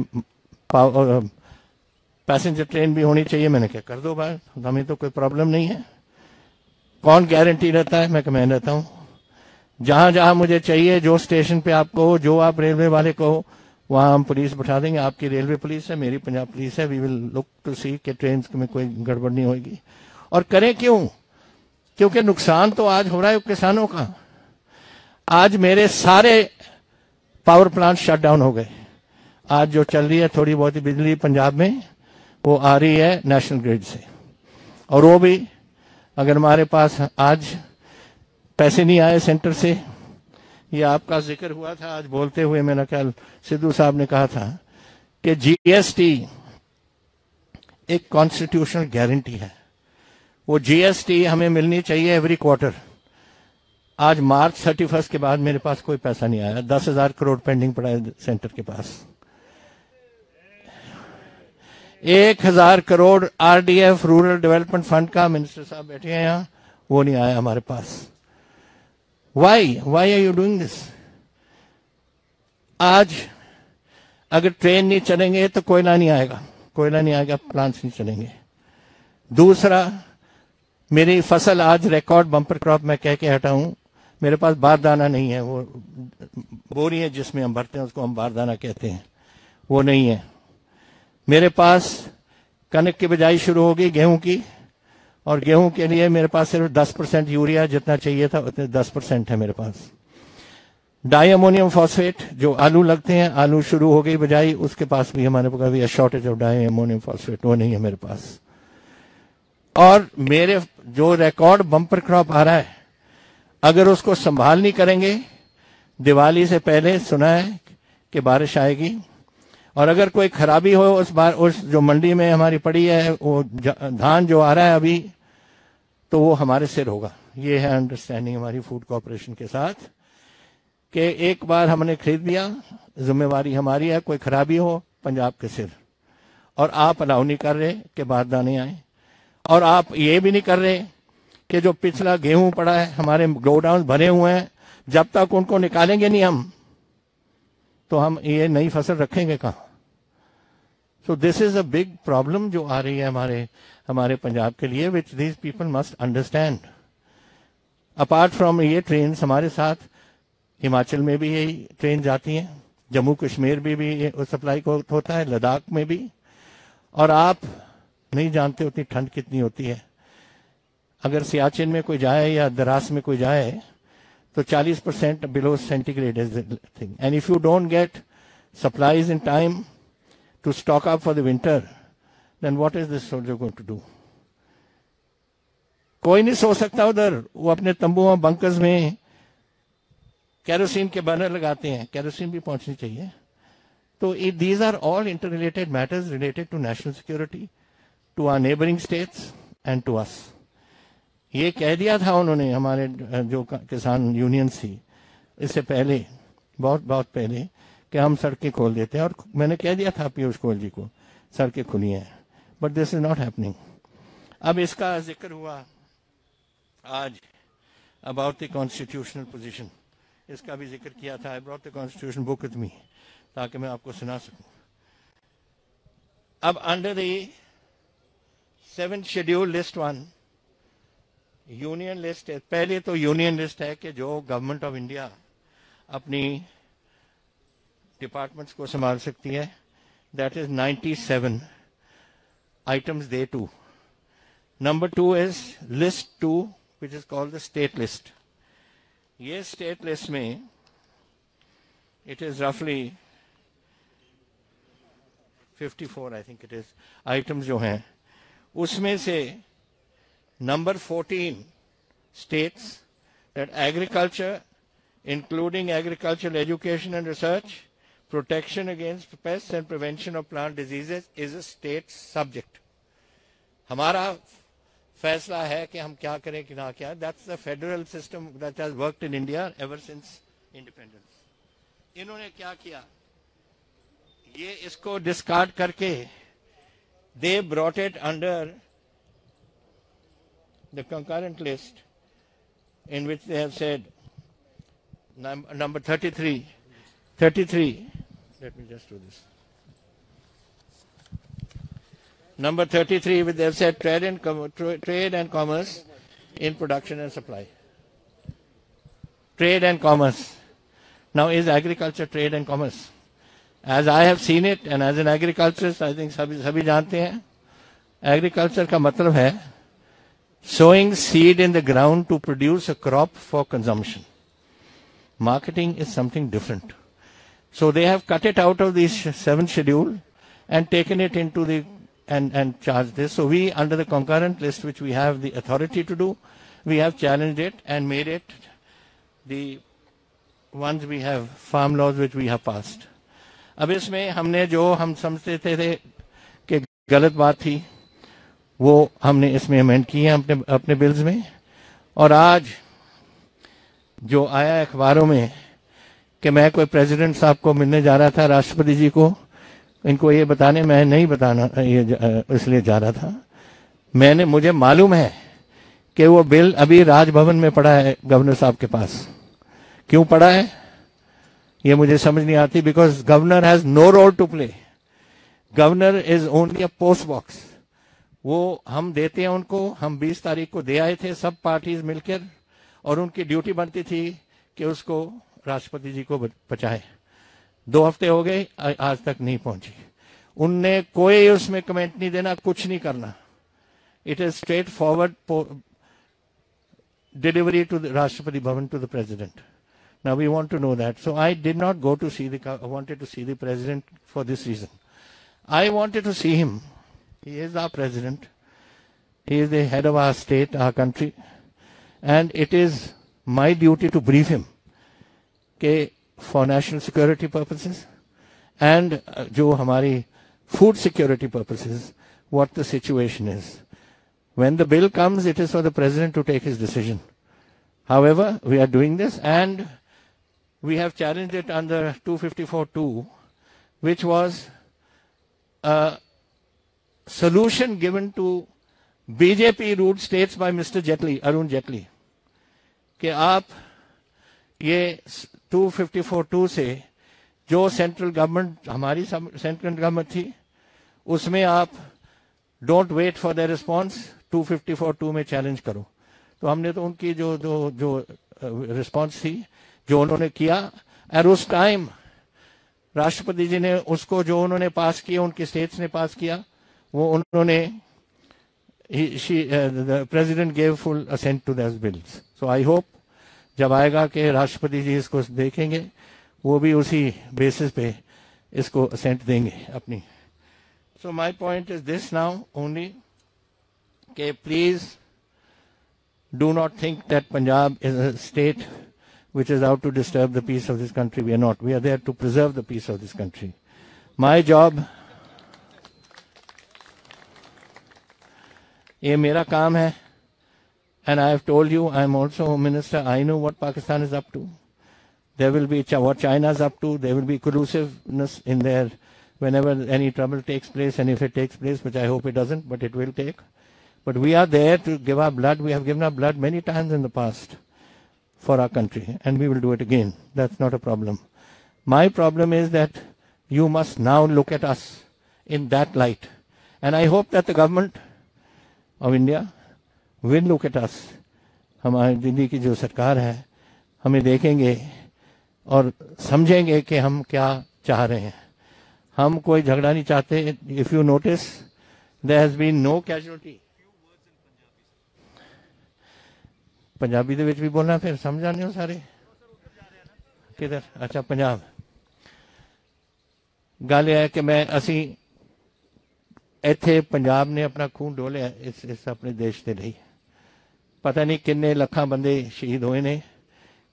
पैसेंजर ट्रेन भी होनी चाहिए। मैंने कहा कर दो बात, हमें तो कोई प्रॉब्लम नहीं है। कौन गारंटी रहता है? मैं कहा मैं रहता हूँ। जहां जहां मुझे चाहिए, जो स्टेशन पे आपको, जो आप रेलवे वाले को, वहां हम पुलिस बैठा देंगे। आपकी रेलवे पुलिस है, मेरी पंजाब पुलिस है। We will look to see कि ट्रेन में कोई गड़बड़ नहीं होगी। और करें क्यों? क्योंकि नुकसान तो आज हो रहा है किसानों का। आज मेरे सारे पावर प्लांट शट डाउन हो गए। आज जो चल रही है थोड़ी बहुत बिजली पंजाब में, वो आ रही है नेशनल ग्रिड से, और वो भी अगर हमारे पास आज पैसे नहीं आए सेंटर से, ये आपका जिक्र हुआ था आज बोलते हुए, मेरा ख्याल सिद्धू साहब ने कहा था कि जीएसटी एक कॉन्स्टिट्यूशनल गारंटी है। वो जीएसटी हमें मिलनी चाहिए एवरी क्वार्टर। आज मार्च थर्टी फर्स्ट के बाद मेरे पास कोई पैसा नहीं आया। दस हजार करोड़ पेंडिंग पड़ा है सेंटर के पास। एक हजार crore RDF rural development fund का, मिनिस्टर साहब बैठे हैं यहाँ, वो नहीं आया हमारे पास। Why why are you doing this? आज अगर ट्रेन नहीं चलेंगे तो कोयला नहीं आएगा, कोयला नहीं आएगा, प्लांट्स नहीं चलेंगे। दूसरा, मेरी फसल आज रिकॉर्ड बम्पर क्रॉप मैं कह के हटा हूं। मेरे पास बारदाना नहीं है, वो बोरी है जिसमें हम भरते हैं, उसको हम बारदाना कहते हैं, वो नहीं है मेरे पास। कनक की बिजाई शुरू होगी गेहूं की, और गेहूं के लिए मेरे पास सिर्फ दस परसेंट यूरिया जितना चाहिए था उतने दस परसेंट है मेरे पास। डाई अमोनियम फॉस्फेट जो आलू लगते हैं, आलू शुरू हो गई बिजाई, उसके पास भी हमारे पास भी shortage of di ammonium phosphate, वो नहीं है मेरे पास। और मेरे जो रिकॉर्ड बम्पर क्रॉप आ रहा है, अगर उसको संभाल नहीं करेंगे, दिवाली से पहले सुना है कि बारिश आएगी, और अगर कोई खराबी हो उस बार, उस जो मंडी में हमारी पड़ी है वो धान जो आ रहा है अभी, तो वो हमारे सिर होगा। ये है अंडरस्टैंडिंग हमारी फूड कॉर्पोरेशन के साथ कि एक बार हमने खरीद लिया, जिम्मेवारी हमारी है, कोई खराबी हो पंजाब के सिर। और आप अलाउ नहीं कर रहे कि बारदाने आए, और आप ये भी नहीं कर रहे कि जो पिछला गेहूं पड़ा है, हमारे गोडाउन भरे हुए हैं, जब तक उनको निकालेंगे नहीं हम, तो हम ये नई फसल रखेंगे कहाँ? So this is a big problem जो आ रही है हमारे हमारे पंजाब के लिए, which these people must understand. Apart from ये ट्रेन हमारे साथ हिमाचल में भी यही ट्रेन जाती हैं, जम्मू कश्मीर भी भी सप्लाई को होता है, लद्दाख में भी। और आप नहीं जानते उतनी ठंड कितनी होती है। अगर सियाचिन में कोई जाए या दरास में कोई जाए तो चालीस percent below centigrade is thing, and if you don't get supplies in time to stock up for the winter, then what is this soldier going to do? कोई नहीं सो सकता उधर। वो अपने तंबुओं बंकर्स में केरोसिन के बर्नर लगाते हैं, केरोसिन भी पहुंचनी चाहिए। तो these are all interrelated matters related to national security, to our neighbouring states and to us. ये कह दिया था उन्होंने, हमारे जो किसान यूनियन थी इससे पहले, बहुत बहुत पहले, कि हम सड़कें खोल देते हैं। और मैंने कह दिया था पीयूष गोयल जी को, सड़कें खुली हैं, but this is not happening. अब इसका जिक्र हुआ आज अबाउट द कॉन्स्टिट्यूशनल पोजीशन, इसका भी जिक्र किया था। I brought the constitution book with me ताकि मैं आपको सुना सकूं। अब under the seventh schedule list one, union list है। पहले तो यूनियन लिस्ट है कि जो गवर्नमेंट ऑफ इंडिया अपनी डिपार्टमेंट्स को संभाल सकती है, that is ninety seven items they too. Number two is list two which is called the state list. ये स्टेट लिस्ट में इट इज रफली fifty four I think it is items जो हैं, उसमें से number fourteen states that agriculture, including agricultural education and research, protection against pests and prevention of plant diseases is a state subject. हमारा फैसला है कि हम क्या करें कि ना क्या. That's the federal system that has worked in India ever since independence. इन्होंने क्या किया, ये इसको डिस्कार्ड करके they brought it under the concurrent list in which they have said num- number thirty-three, thirty-three, let me just do this. Number thirty-three, which they have said trade and, com- tra- trade and commerce in production and supply. Trade and commerce. Now, is agriculture trade and commerce? As I have seen it, and as an agriculturist, I think सभी सभी जानते हैं, agriculture का मतलब है sowing seed in the ground to produce a crop for consumption. Marketing is something different. So they have cut it out of the seventh schedule and taken it into the and and charged this. So we, under the concurrent list, which we have the authority to do, we have challenged it and made it the ones we have, farm laws which we have passed. अब इसमें हमने जो हम समझते थे, थे कि गलत बात थी, वो हमने इसमें अमेंड किए हैं अपने अपने बिल्स में. और आज जो आया अखबारों में कि मैं कोई प्रेसिडेंट साहब को मिलने जा रहा था, राष्ट्रपति जी को, इनको ये बताने, मैं नहीं बताना ये इसलिए जा रहा था, मैंने मुझे मालूम है कि वो बिल अभी राजभवन में पड़ा है गवर्नर साहब के पास. क्यों पड़ा है ये मुझे समझ नहीं आती. Because governor has no role to play. Governor is only a post box. वो हम देते हैं उनको. हम बीस तारीख को दे आए थे सब पार्टीज मिलकर, और उनकी ड्यूटी बनती थी कि उसको राष्ट्रपति जी को पहुंचाए. दो हफ्ते हो गए, आज तक नहीं पहुंची. उनने कोई उसमें कमेंट नहीं देना, कुछ नहीं करना. It is straightforward delivery to the Rashtrapati Bhavan to the president. Now we want to know that. So I did not go to see the, I wanted to see the president for this reason. I wanted to see him. He is our president. He is the head of our state, our country. And it is my duty to brief him कि for national security purposes and जो हमारी food security purposes, what the situation is. When the bill comes, it is for the president to take his decision. However, we are doing this, and we have challenged it under two fifty-four two, which was a solution given to B J P-ruled states by Mister Jaitley, Arun Jaitley, कि आप ये two fifty-four two से जो सेंट्रल गवर्नमेंट, हमारी सेंट्रल गवर्नमेंट थी, उसमें आप don't wait for the response, two fifty-four two में चैलेंज करो. तो हमने तो उनकी जो जो जो रिस्पॉन्स थी, जो उन्होंने किया, और उस टाइम राष्ट्रपति जी ने उसको जो उन्होंने पास किया, उनके स्टेट्स ने पास किया, वो उन्होंने the president gave full assent to this bills. So I hope जब आएगा कि राष्ट्रपति जी इसको देखेंगे, वो भी उसी बेसिस पे इसको असेंट देंगे अपनी. So my point is this now only कि please do not think that Punjab is a state which is out to disturb the peace of this country. We are not. We are there to preserve the peace of this country. My job, ये मेरा काम है, and I have told you, I am also Home Minister. I know what Pakistan is up to. There will be what China is up to. There will be collusiveness in there whenever any trouble takes place, and if it takes place, which I hope it doesn't, but it will take. But we are there to give our blood. We have given our blood many times in the past for our country, and we will do it again. That's not a problem. My problem is that you must now look at us in that light. And I hope that the government of India will look at us. हमारी दिल्ली की जो सरकार है, हमें देखेंगे और समझेंगे कि हम क्या चाह रहे हैं. हम कोई झगड़ा नहीं चाहते. If you notice, there has been no casualty. Punjabi दे विच भी बोलना, फिर समझ आने हो सारे किधर. अच्छा, पंजाब. गल यह है कि मैं असी इत्थे पंजाब ने अपना खून डोलिया इस इस अपने देश के लिए. पता नहीं किन्ने लखां बंदे शहीद होए ने,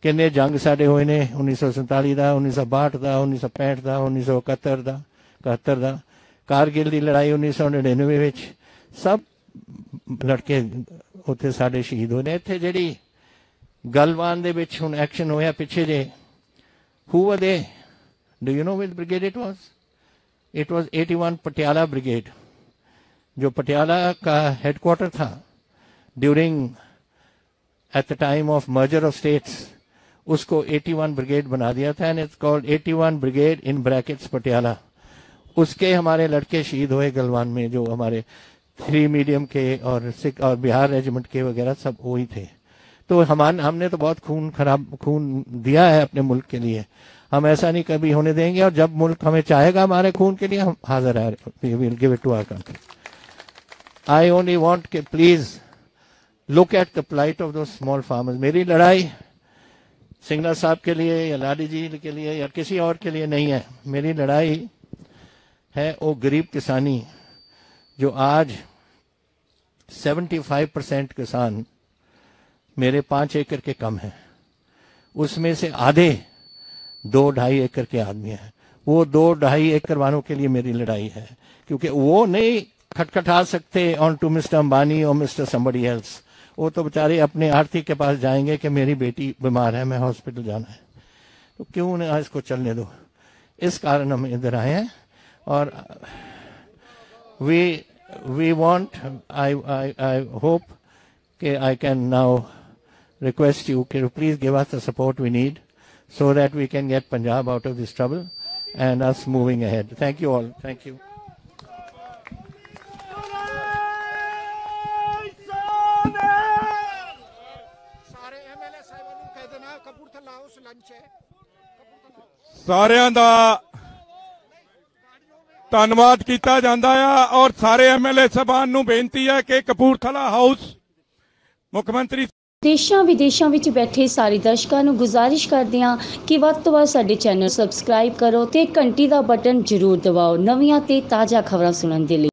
किन्ने जंग साडे होए ने उन्नीस सौ संताली का उन्नीस सौ बाहठ का उन्नीस सौ पैंठ का उन्नीस सौ इकहत्तर का इकहत्तर का कारगिल की लड़ाई उन्नीस सौ नड़िनवे विच सब लड़के उत्थे साडे शहीद होए ने। इत्थे जिहड़ी गलवान दे विच हुण एक्शन होया पिछे जे who were they do you know which brigade it was it was इक्यासी पटियाला ब्रिगेड जो पटियाला का हेडक्वार्टर था during at the time of merger of states उसको इक्यासी ब्रिगेड बना दिया था एंड इट्स कॉल्ड इक्यासी ब्रिगेड इन ब्रैकेट्स पटियाला। उसके हमारे लड़के शहीद हुए गलवान में जो हमारे थ्री मीडियम के और सिख और बिहार रेजिमेंट के वगैरह सब वही थे। तो हमान हमने तो बहुत खून खराब खून दिया है अपने मुल्क के लिए, हम ऐसा नहीं कभी होने देंगे और जब मुल्क हमें चाहेगा हमारे खून के लिए हम हाजिर है। We will give it to our country. I only want के please look at the plight of the small farmers. मेरी लड़ाई सिंगला साहब के लिए या लाडी जी के लिए या किसी और के लिए नहीं है, मेरी लड़ाई है वो गरीब किसानी जो आज पचहत्तर परसेंट किसान मेरे पांच एकड़ के कम हैं, उसमें से आधे दो ढाई एकड़ के आदमी हैं। वो दो ढाई एकड़ वालों के लिए मेरी लड़ाई है, क्योंकि वो नहीं खटखटा सकते ऑन टू मिस्टर अंबानी और मिस्टर समबडी एल्स। वो तो बेचारे अपने आर्थिक के पास जाएंगे कि मेरी बेटी बीमार है, मैं हॉस्पिटल जाना है, तो क्यों ना इसको चलने दो। इस कारण हम इधर आए हैं और we we want I I I hope कि I can now request you to please give us the support we need so that we can get Punjab out of this trouble and us moving ahead. Thank you all. Thank you. ਸਾਰਿਆਂ ਦਾ ਧੰਨਵਾਦ ਕੀਤਾ ਜਾਂਦਾ ਆ ਔਰ ਸਾਰੇ ਐਮਐਲਏ ਸਾਹਿਬਾਨ ਨੂੰ ਬੇਨਤੀ ਹੈ ਕਿ ਕਪੂਰਥਲਾ ਹਾਊਸ ਮੁੱਖ ਮੰਤਰੀ ਦੇਸ਼ਾਂ ਵਿਦੇਸ਼ਾਂ ਵਿੱਚ ਬੈਠੇ ਸਾਰੇ ਦਰਸ਼ਕਾਂ ਨੂੰ ਗੁਜ਼ਾਰਿਸ਼ ਕਰਦੇ ਹਾਂ ਕਿ ਵੱਧ ਤੋਂ ਵੱਧ ਸਾਡੇ ਚੈਨਲ ਸਬਸਕ੍ਰਾਈਬ ਕਰੋ ਤੇ ਘੰਟੀ ਦਾ ਬਟਨ ਜ਼ਰੂਰ ਦਬਾਓ ਨਵੀਆਂ ਤੇ ਤਾਜ਼ਾ ਖਬਰਾਂ ਸੁਣਨ ਦੇ ਲਈ।